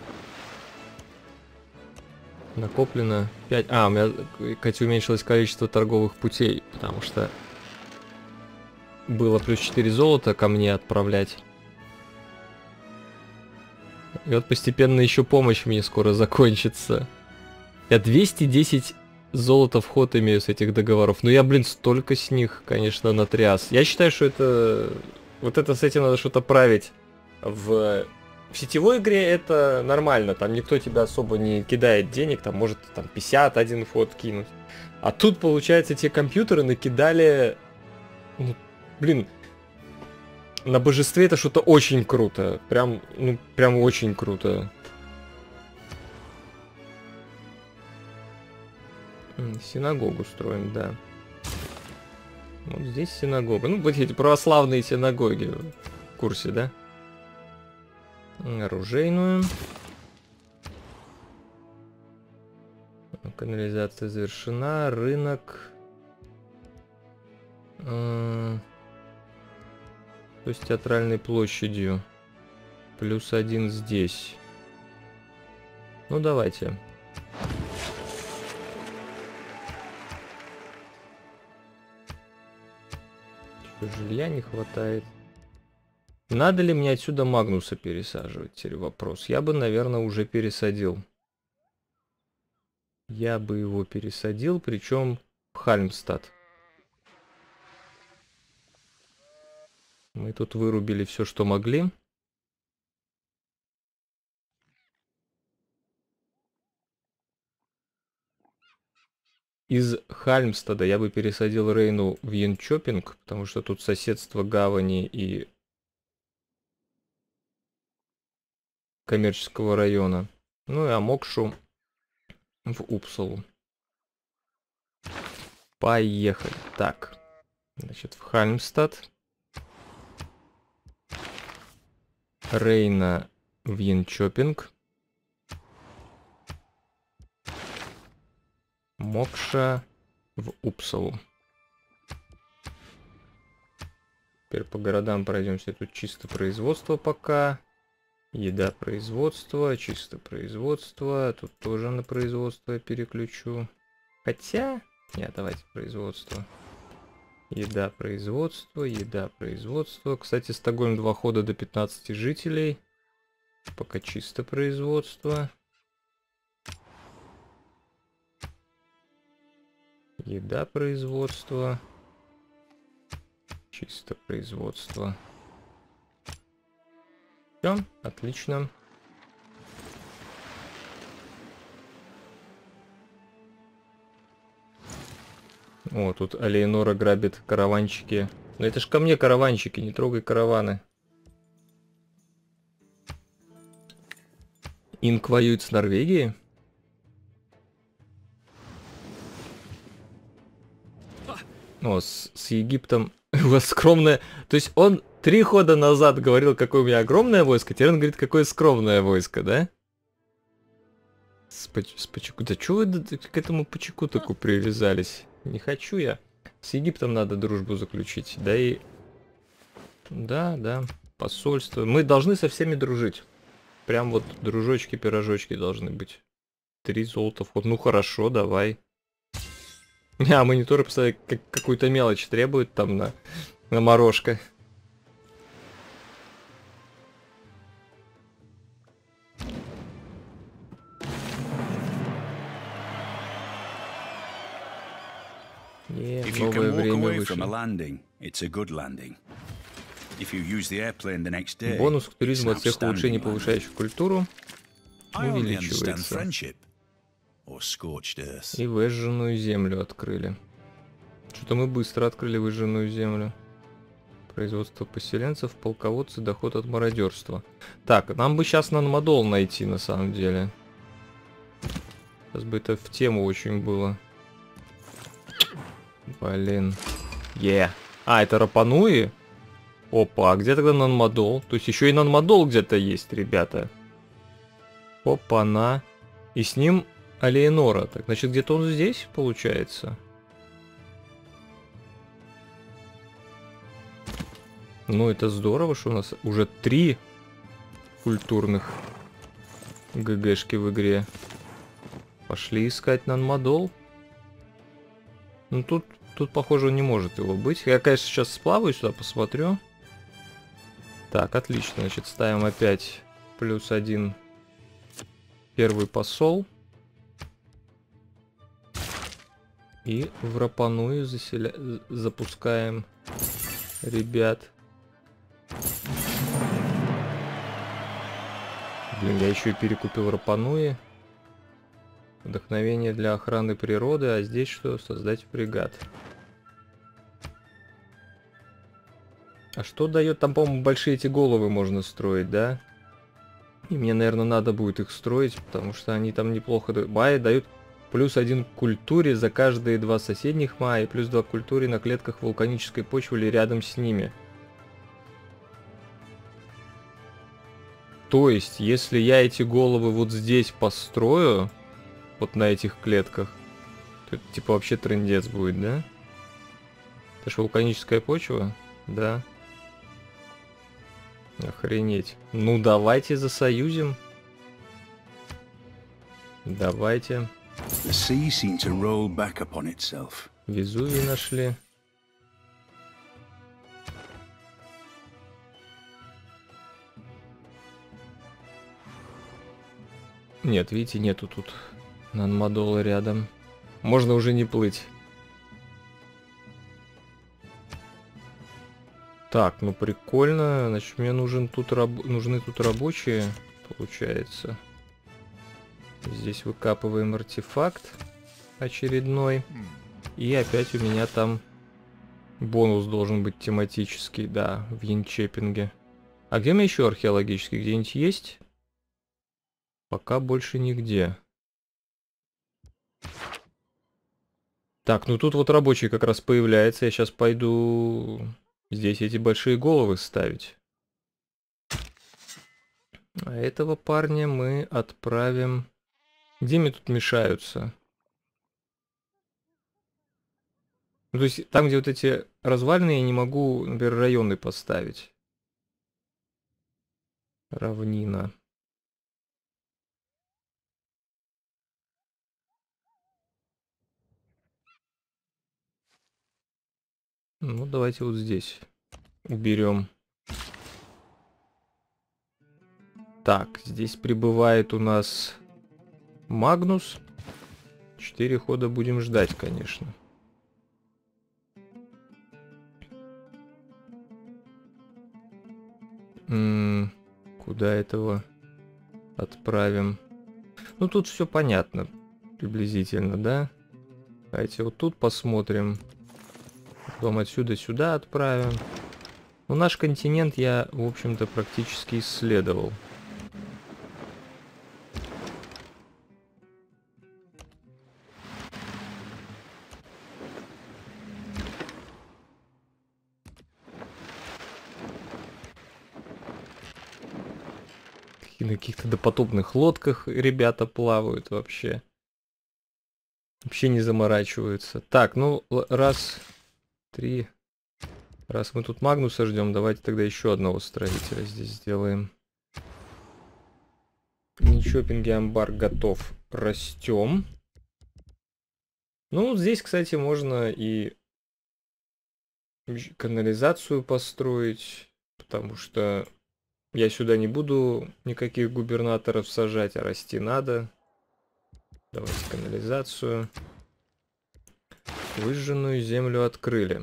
Накоплено пять. А, у меня, кстати, уменьшилось количество торговых путей, потому что было плюс четыре золота ко мне отправлять. И вот постепенно еще помощь мне скоро закончится. Я двести десять золота в ход имею с этих договоров. Но я, блин, столько с них, конечно, натряс. Я считаю, что это... Вот это с этим надо что-то править. В... В сетевой игре это нормально, там никто тебя особо не кидает денег, там может там пятьдесят один фот кинуть. А тут, получается, те компьютеры накидали, ну, блин, на божестве это что-то очень круто, прям, ну, прям очень круто. Синагогу строим, да. Вот здесь синагога, ну, вот эти православные синагоги в курсе, да? Оружейную. Канализация завершена. Рынок. Э, то есть театральной площадью. Плюс один здесь. Ну давайте. Что, жилья не хватает. Надо ли мне отсюда Магнуса пересаживать? Теперь вопрос. Я бы, наверное, уже пересадил. Я бы его пересадил, причем в Хальмстад. Мы тут вырубили все, что могли. Из Хальмстада я бы пересадил Рейну в Йенчопинг, потому что тут соседство гавани и коммерческого района. Ну и Амокшу в Упсалу. Поехали. Так. Значит, в Хальмстад. Рейна в Йенчопинг. Мокша в Упсалу. Теперь по городам пройдемся. Тут чисто производство пока. Еда, производство, чисто производство. Тут тоже на производство переключу. Хотя... Нет, давайте производство. Еда, производство, еда, производство. Кстати, Стокгольм два хода до пятнадцати жителей. Пока чисто производство. Еда, производство. Чисто производство. Все, отлично. О, тут Алейнора грабит караванчики. Но это ж ко мне караванчики, не трогай караваны. Инк воюет с Норвегией? О, с, с Египтом у вас скромное... То есть он три хода назад говорил, какое у меня огромное войско, теперь он говорит, какое скромное войско, да? С, Пач... с Пачеку. Да чё вы к этому Пачеку таку привязались? Не хочу я. С Египтом надо дружбу заключить. Да и... Да, да. Посольство. Мы должны со всеми дружить. Прям вот дружочки-пирожочки должны быть. Три золота вход. Ну хорошо, давай. А мониторы, представляю, как какую-то мелочь требуют там на, на морожка. Не, If you новое can walk время away вышло. from a landing, it's a good landing. If you use the airplane the next day, Бонус к it's туризму an от всех улучшений, outstanding landing. повышающих культуру, I only understand увеличивается. friendship or scorched earth. И выжженную землю открыли. Что-то мы быстро открыли выжженную землю. Производство поселенцев, полководцы, доход от мародерства. Так, нам бы сейчас Нанмадол найти на самом деле. Сейчас бы это в тему очень было. Блин. Е. Yeah. А, это Рапануи? Опа, а где тогда Нанмадол? То есть еще и Нанмадол где-то есть, ребята. Опа-на. И с ним Алиенора. Так, значит, где-то он здесь, получается. Ну, это здорово, что у нас уже три культурных ГГшки в игре. Пошли искать Нанмадол. Ну, тут, тут, похоже, не может его быть. Я, конечно, сейчас сплаваю сюда, посмотрю. Так, отлично. Значит, ставим опять плюс один первый посол. И в Рапануи заселя... запускаем ребят. Блин, я еще и перекупил Рапануи. Вдохновение для охраны природы, а здесь что? Создать фрегат. А что дает? Там, по-моему, большие эти головы можно строить, да? И мне, наверное, надо будет их строить, потому что они там неплохо дают. Майя дают плюс один к культуре за каждые два соседних майя, и плюс два к культуре на клетках вулканической почвы или рядом с ними. То есть, если я эти головы вот здесь построю, вот на этих клетках, то это типа вообще трындец будет, да? Это же вулканическая почва? Да. Охренеть. Ну давайте засоюзим. Давайте. The sea seemed to roll back upon itself. Везувий нашли. Нет, видите, нету тут Нанмадола рядом. Можно уже не плыть. Так, ну прикольно. Значит, мне нужен тут раб... нужны тут рабочие, получается. Здесь выкапываем артефакт очередной. И опять у меня там бонус должен быть тематический, да, в Янчепинге. А где у меня еще археологический? Где-нибудь есть? Пока больше нигде. Так, ну тут вот рабочий как раз появляется. Я сейчас пойду здесь эти большие головы ставить. А этого парня мы отправим... Где мне тут мешаются? Ну, то есть там, где вот эти развалины, я не могу, например, районы поставить. Равнина. Ну, давайте вот здесь уберем. Так, здесь прибывает у нас Магнус. Четыре хода будем ждать, конечно. М-м, куда этого отправим? Ну, тут все понятно. Приблизительно, да? Давайте вот тут посмотрим. Потом отсюда сюда отправим. Ну, наш континент я, в общем-то, практически исследовал. И на каких-то допотопных лодках ребята плавают вообще. Вообще не заморачиваются. Так, ну, раз, три. Раз мы тут Магнуса ждем, давайте тогда еще одного строителя здесь сделаем. Ничопинги амбар готов. Растем. Ну, здесь, кстати, можно и канализацию построить, потому что я сюда не буду никаких губернаторов сажать, а расти надо. Давайте канализацию. Выжженную землю открыли.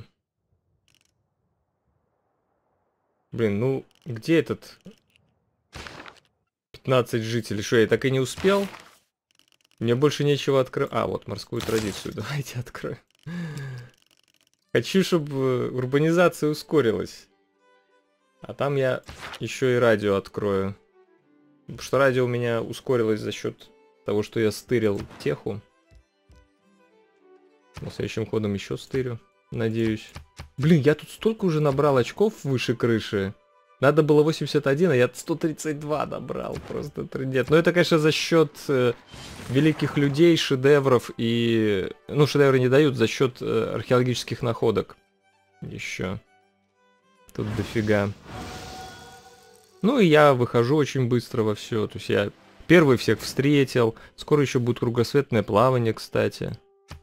Блин, ну где этот пятнадцать жителей? Что, я так и не успел? Мне больше нечего открыть. А, вот морскую традицию. Давайте откроем. Хочу, чтобы урбанизация ускорилась. А там я еще и радио открою. Потому что радио у меня ускорилось за счет того, что я стырил теху. На следующим ходом еще стырю, надеюсь. Блин, я тут столько уже набрал очков выше крыши. Надо было восемьдесят один, а я сто тридцать два набрал. Просто трындец. Но это, конечно, за счет э, великих людей, шедевров и... Ну, шедевры не дают, за счет э, археологических находок. Еще. Тут дофига. Ну и я выхожу очень быстро во все. То есть я первый всех встретил. Скоро еще будет кругосветное плавание, кстати.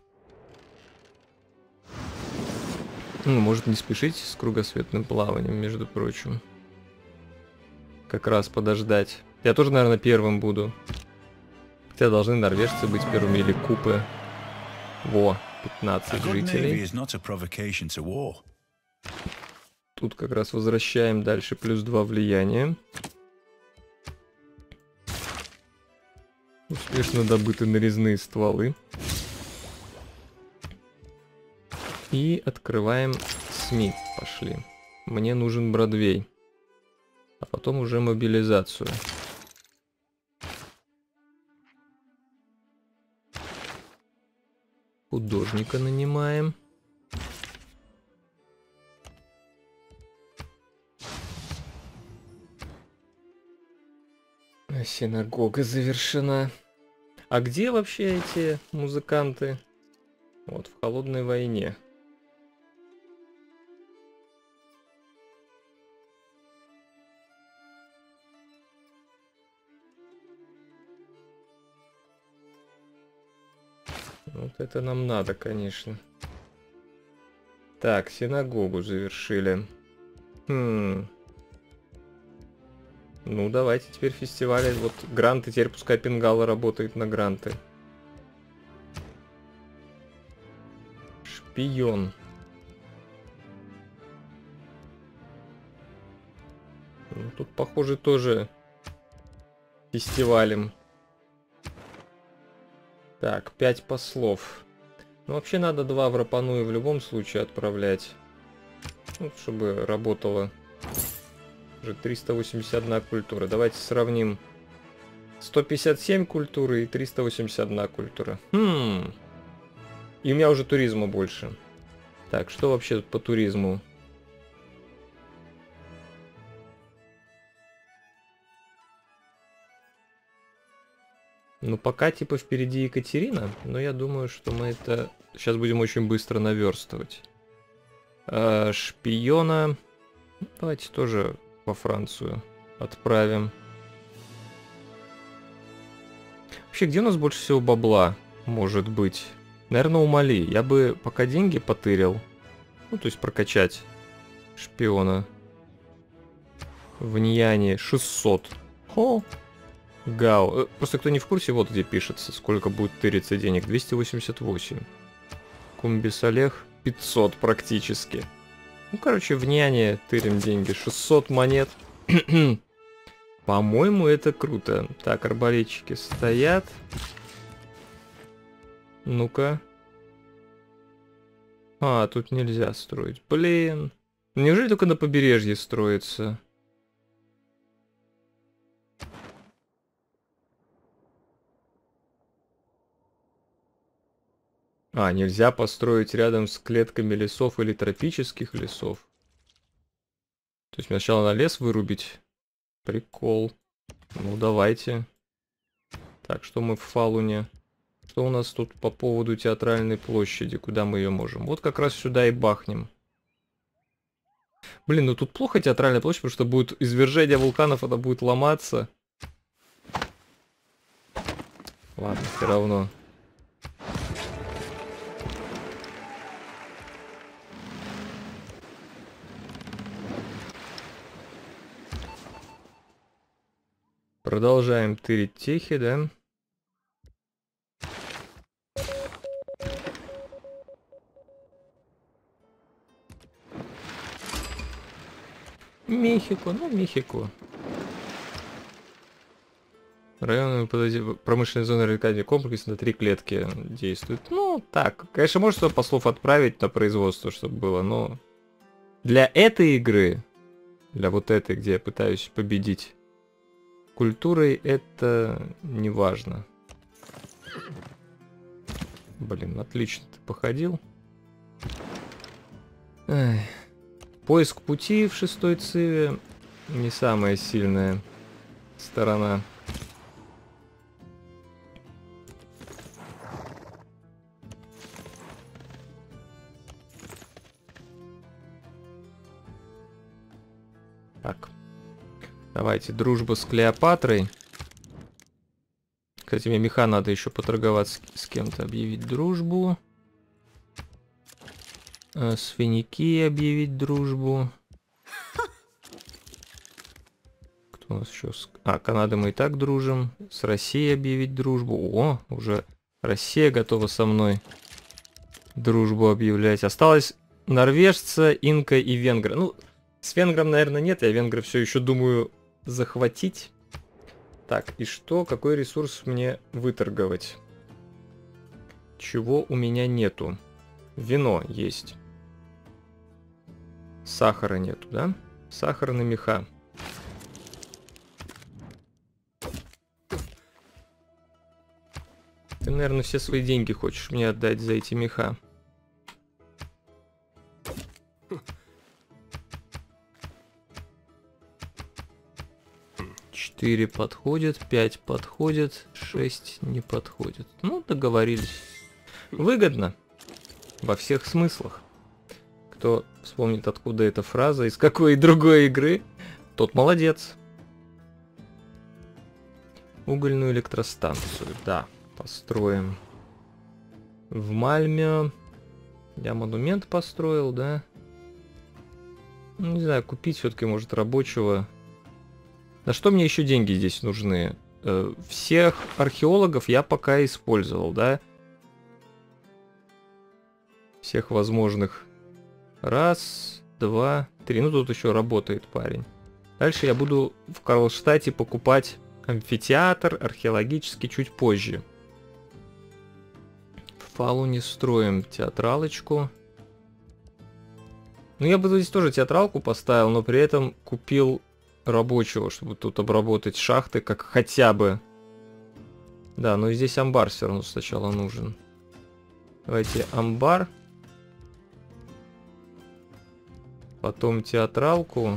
Ну, может, не спешить с кругосветным плаванием, между прочим. Как раз подождать. Я тоже, наверное, первым буду. Хотя должны норвежцы быть первыми или купы. Во, пятнадцать жителей. Тут как раз возвращаем дальше плюс два влияния. Успешно добыты нарезные стволы. И открываем СМИ. Пошли. Мне нужен Бродвей. А потом уже мобилизацию. Художника нанимаем. Синагога завершена. А где вообще эти музыканты? Вот, в холодной войне. Вот это нам надо, конечно. Так, синагогу завершили. Хм. Ну, давайте теперь фестивали. Вот гранты, теперь пускай Пингала работает на гранты. Шпион. Ну, тут, похоже, тоже фестивалем. Так, пять послов. Ну, вообще надо два в Рапануи в любом случае отправлять. Ну, чтобы работало. Уже триста восемьдесят одна культура. Давайте сравним. сто пятьдесят семь культуры и триста восемьдесят одна культура. Хм. И у меня уже туризма больше. Так, что вообще по туризму? Ну, пока типа впереди Екатерина, но я думаю, что мы это сейчас будем очень быстро наверстывать. А, шпиона. Давайте тоже во Францию отправим. Вообще, где у нас больше всего бабла может быть? Наверное, у Мали. Я бы пока деньги потырил. Ну, то есть прокачать шпиона. Влияние шестьсот. Хо! Гао. Просто кто не в курсе, вот где пишется, сколько будет тыриться денег. двести восемьдесят восемь. Кумбисалех пятьсот практически. Ну, короче, в Няне тырим деньги. шестьсот монет. По-моему, это круто. Так, арбалетчики стоят. Ну-ка. А, тут нельзя строить. Блин. Неужели только на побережье строится? А, нельзя построить рядом с клетками лесов или тропических лесов. То есть мне сначала на лес вырубить. Прикол. Ну, давайте. Так, что мы в Фалуне? Что у нас тут по поводу театральной площади? Куда мы ее можем? Вот как раз сюда и бахнем. Блин, ну тут плохо театральная площадь, потому что будет извержение вулканов, она будет ломаться. Ладно, все равно. Продолжаем тырить техи, да? Мехико, ну Мехико. Район промышленной зоны радикальный комплекс на три клетки действует. Ну, так. Конечно, можно сто послов отправить на производство, чтобы было, но... Для этой игры, для вот этой, где я пытаюсь победить культурой, это не важно. Блин, отлично ты походил. Эх. Поиск пути в шестой циве не самая сильная сторона. Так. Давайте, дружба с Клеопатрой. Кстати, мне меха надо еще поторговаться с, с кем-то, объявить дружбу. С Финикией объявить дружбу. Кто у нас еще? А, Канада мы и так дружим. С Россией объявить дружбу. О, уже Россия готова со мной дружбу объявлять. Осталось норвежца, инка и венгра. Ну, с венгром, наверное, нет. Я венгра все еще думаю захватить. Так, и что? Какой ресурс мне выторговать? Чего у меня нету? Вино есть. Сахара нету, да? Сахарный меха. Ты, наверное, все свои деньги хочешь мне отдать за эти меха. четыре подходит, пять подходит, шесть не подходит. Ну, договорились. Выгодно. Во всех смыслах. Кто вспомнит, откуда эта фраза, из какой другой игры, тот молодец. Угольную электростанцию, да, построим. В Мальме я монумент построил, да. Ну, не знаю, купить все-таки, может, рабочего. На что мне еще деньги здесь нужны? Э, всех археологов я пока использовал, да. Всех возможных. Раз, два, три. Ну, тут еще работает парень. Дальше я буду в Карлштадте покупать амфитеатр археологический чуть позже. В Фалуне строим театралочку. Ну, я бы здесь тоже театралку поставил, но при этом купил рабочего, чтобы тут обработать шахты, как хотя бы. Да, но здесь амбар все равно сначала нужен. Давайте амбар. Потом театралку.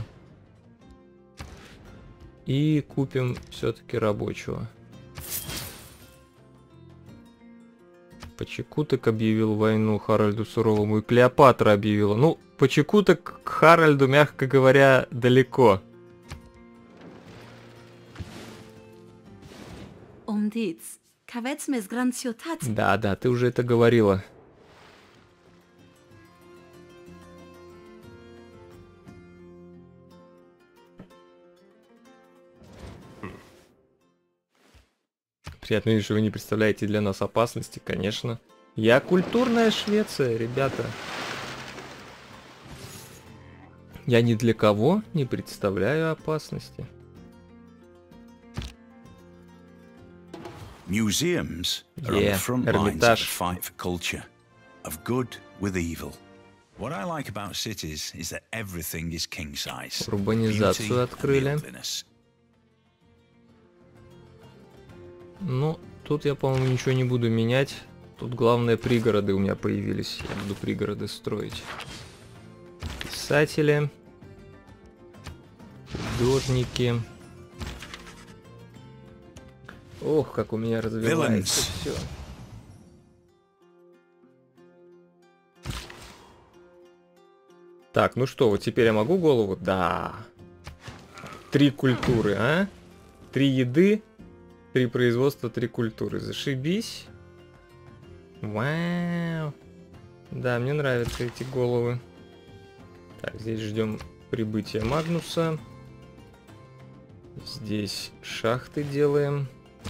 И купим все-таки рабочего. Почекуток объявил войну Харальду Суровому, и Клеопатра объявила. Ну, Почекуток к Харальду, мягко говоря, далеко. Да, да, ты уже это говорила. Приятно видеть, что вы не представляете для нас опасности, конечно. Я культурная Швеция, ребята. Я ни для кого не представляю опасности. Museums are Yeah, on the front lines of the Hermitage. fight for culture, of good with evil. What I like about cities is that everything is king size. Урбанизацию открыли. Ну, тут я, по-моему, ничего не буду менять. Тут главное пригороды у меня появились. Я буду пригороды строить. Писатели. Художники. Ох, как у меня развивается все. Так, ну что, вот теперь я могу голову? Да. Три культуры, а? Три еды, три производства, три культуры. Зашибись. Вау. Да, мне нравятся эти головы. Так, здесь ждем прибытия Магнуса. Здесь шахты делаем.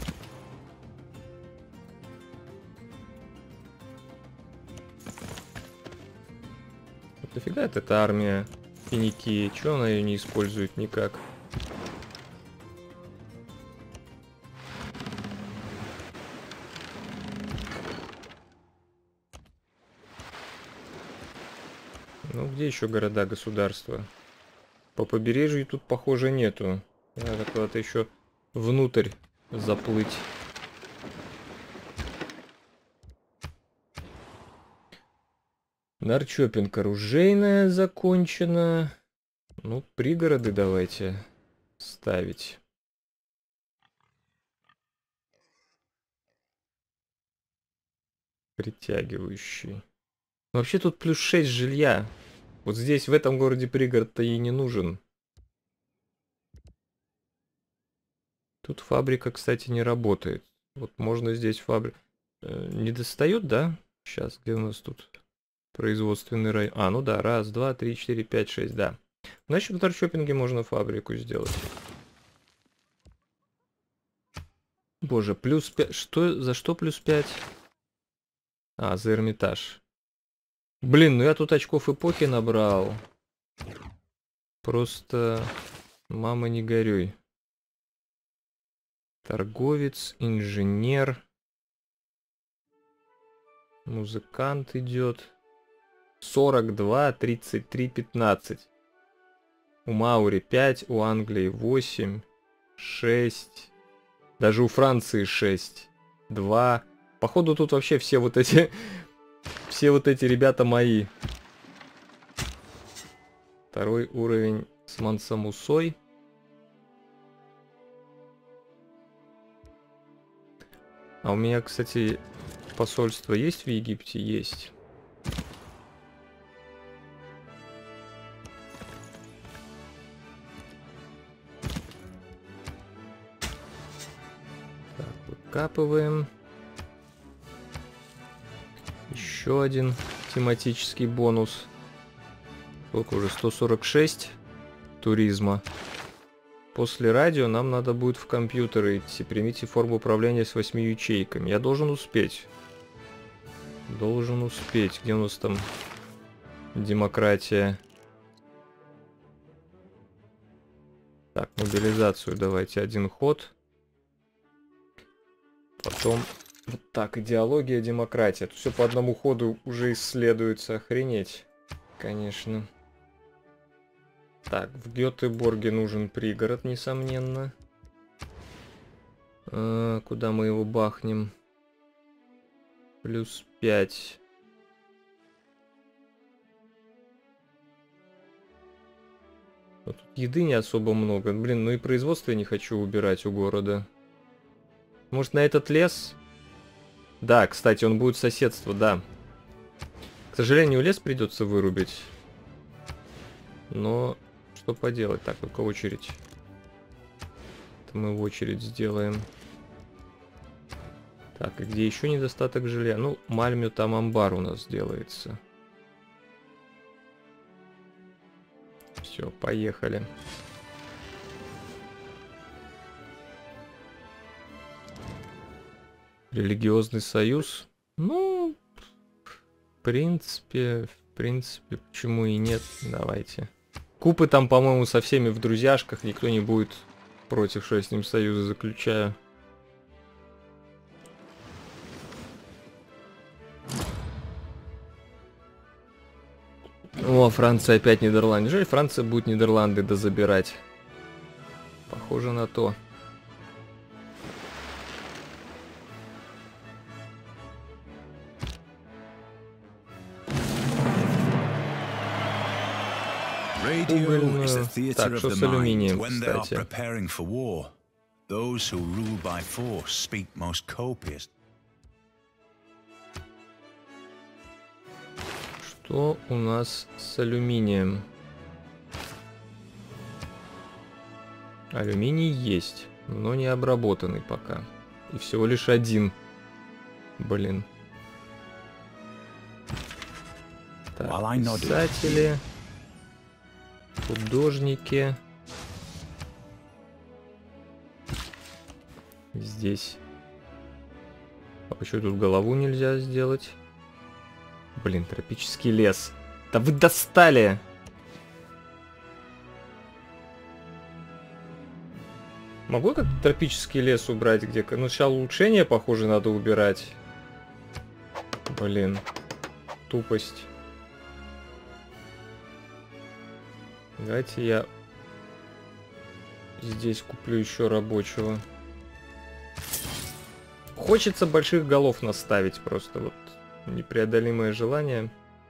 Вот нафига это эта армия Финикии? Чего она ее не использует никак? Ну, где еще города, государства? По побережью тут, похоже, нету. Надо куда-то еще внутрь заплыть. Нарчопинг оружейная закончена. Ну, пригороды давайте ставить. Притягивающий. Вообще тут плюс шесть жилья. Вот здесь, в этом городе, пригород-то и не нужен. Тут фабрика, кстати, не работает. Вот можно здесь фабрика... Не достает, да? Сейчас, где у нас тут производственный район? А, ну да, раз, два, три, четыре, пять, шесть, да. Значит, в Нарчопинге можно фабрику сделать. Боже, плюс пять... Что? За что плюс пять? А, за Эрмитаж. Блин, ну я тут очков эпохи набрал. Просто... Мама, не горюй. Торговец, инженер. Музыкант идет. сорок два, тридцать три, пятнадцать. У Маури пять, у Англии восемь, шесть. Даже у Франции шесть, два. Походу тут вообще все вот эти... Все вот эти ребята мои. Второй уровень с Мансамусой. А у меня, кстати, посольство есть в Египте? Есть. Так, выкапываем. Еще один тематический бонус. Сколько уже? сто сорок шесть туризма. После радио нам надо будет в компьютеры идти. Примите форму управления с восьми ячейками. Я должен успеть. Должен успеть. Где у нас там демократия? Так, мобилизацию давайте. Один ход. Потом... Вот так, идеология, демократия. Тут все по одному ходу уже исследуется. Охренеть. Конечно. Так, в Гетеборге нужен пригород, несомненно. А, куда мы его бахнем? Плюс пять. Вот тут еды не особо много. Блин, ну и производство я не хочу убирать у города. Может, на этот лес? Да, кстати, он будет соседство, да. К сожалению, лес придется вырубить. Но что поделать? Так, только очередь. Это мы в очередь сделаем. Так, и где еще недостаток жилья? Ну, Мальмю там амбар у нас делается. Все, поехали. Религиозный союз. Ну, в принципе, в принципе, почему и нет. Давайте. Купы там, по-моему, со всеми в друзьяшках. Никто не будет против, что я с ним союзы заключаю. О, Франция опять Нидерланды. Жаль, Франция будет Нидерланды дозабирать. Похоже на то. Угольную. Так, что с алюминием, кстати? Those who rule by force speak most copious. Что у нас с алюминием? Алюминий есть, но не обработанный пока. И всего лишь один. Блин. Так, писатели, художники. Здесь. А почему тут голову нельзя сделать? Блин, тропический лес. Да вы достали! Могу я как тропический лес убрать, где... Ну, сейчас улучшение, похоже, надо убирать. Блин. Тупость. Давайте я здесь куплю еще рабочего. Хочется больших голов наставить просто. Вот непреодолимое желание.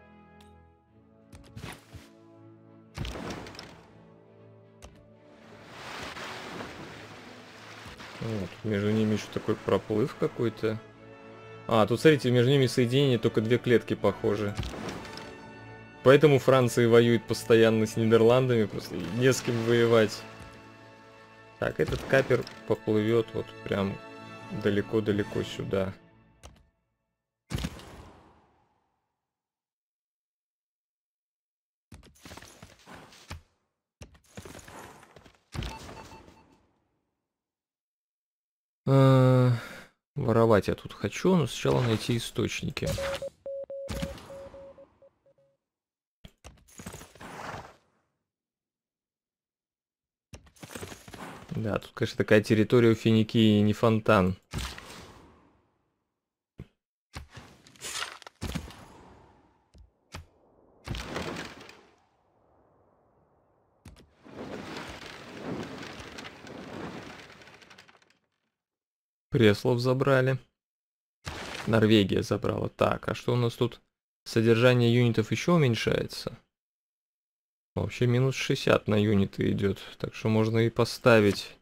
Вот, между ними еще такой проплыв какой-то. А, тут, смотрите, между ними соединение, только две клетки похожи. Поэтому Франция воюет постоянно с Нидерландами, просто не с кем воевать. Так, этот капер поплывет вот прям далеко-далеко сюда. А, воровать я тут хочу, но сначала найти источники. Да, тут, конечно, такая территория у Финикии не фонтан. Преслов забрали. Норвегия забрала. Так, а что у нас тут? Содержание юнитов еще уменьшается. Вообще минус шестьдесят на юниты идет. Так что можно и поставить.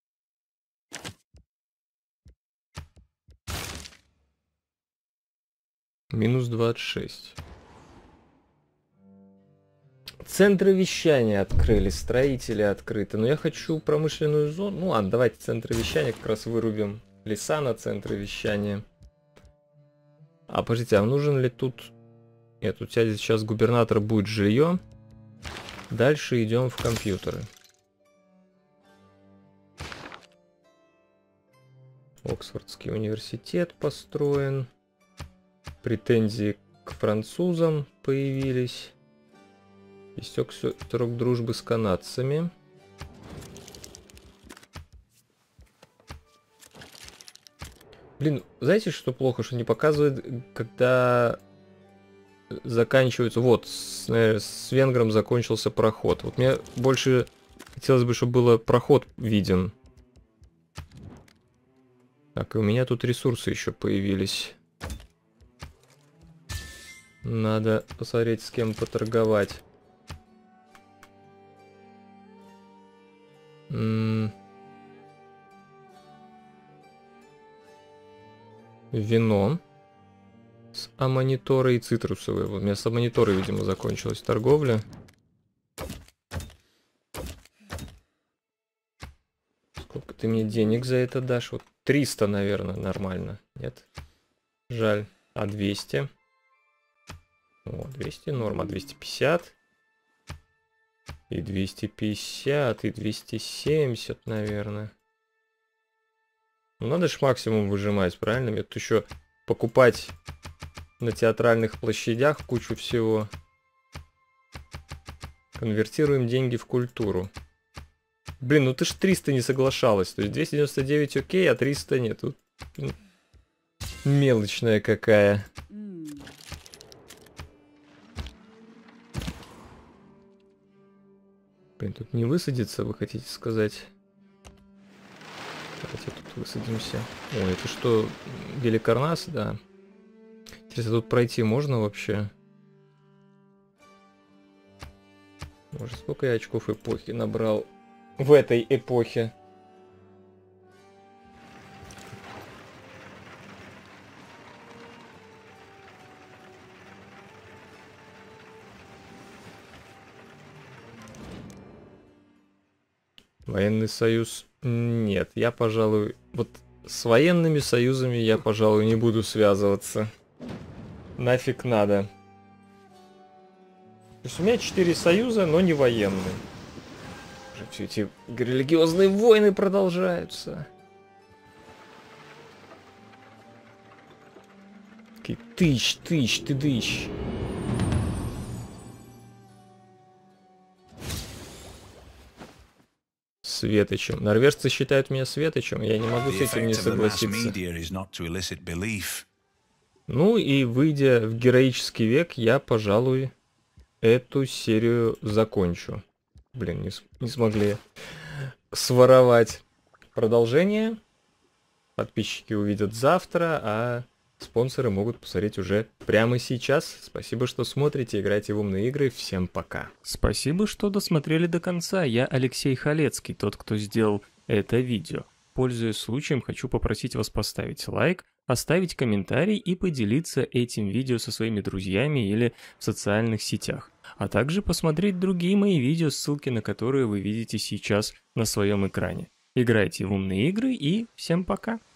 Минус двадцать шесть. Центры вещания открыли, строители открыты. Но я хочу промышленную зону. Ну ладно, давайте центры вещания как раз вырубим. Леса на центры вещания. А, подождите, а нужен ли тут... Нет, у тебя сейчас губернатор будет жилье. Дальше идем в компьютеры. Оксфордский университет построен. Претензии к французам появились. Истек срок дружбы с канадцами. Блин, знаете, что плохо, что не показывает, когда заканчивается... Вот, с, наверное, с венгром закончился проход. Вот мне больше хотелось бы, чтобы был проход виден. Так, и у меня тут ресурсы еще появились. Надо посмотреть, с кем поторговать. М-м- Вино. С аммонитора и цитрусовые. Вот у меня с аммонитора, видимо, закончилась торговля. Сколько ты мне денег за это дашь? Вот триста, наверное, нормально. Нет? Жаль. А двести? О, двести норм. А двести пятьдесят? И двести пятьдесят, и двести семьдесят, наверное. Ну, надо же максимум выжимать, правильно? Мне тут еще покупать на театральных площадях кучу всего. Конвертируем деньги в культуру. Блин, ну ты ж триста не соглашалась. То есть двести девяносто девять окей, а триста нет. Тут мелочная какая. Блин, тут не высадится, вы хотите сказать? Давайте тут высадимся. Ой, это что, Геликарнас? Да. Интересно, тут пройти можно вообще? Может, сколько я очков эпохи набрал в этой эпохе? Военный союз? Нет, я, пожалуй... Вот с военными союзами я, пожалуй, не буду связываться. Нафиг надо. То есть у меня четыре союза, но не военные. Уже все эти религиозные войны продолжаются. Такие тыщ, тыщ, ты дыщ. Светочем. Норвежцы считают меня светочем, я не могу с этим не согласиться. Ну и выйдя в героический век, я, пожалуй, эту серию закончу. Блин, не, не смогли своровать. Продолжение подписчики увидят завтра, а спонсоры могут посмотреть уже прямо сейчас. Спасибо, что смотрите, играйте в умные игры. Всем пока. Спасибо, что досмотрели до конца. Я Алексей Халецкий, тот, кто сделал это видео. Пользуясь случаем, хочу попросить вас поставить лайк, оставить комментарий и поделиться этим видео со своими друзьями или в социальных сетях. А также посмотреть другие мои видео, ссылки на которые вы видите сейчас на своем экране. Играйте в умные игры и всем пока!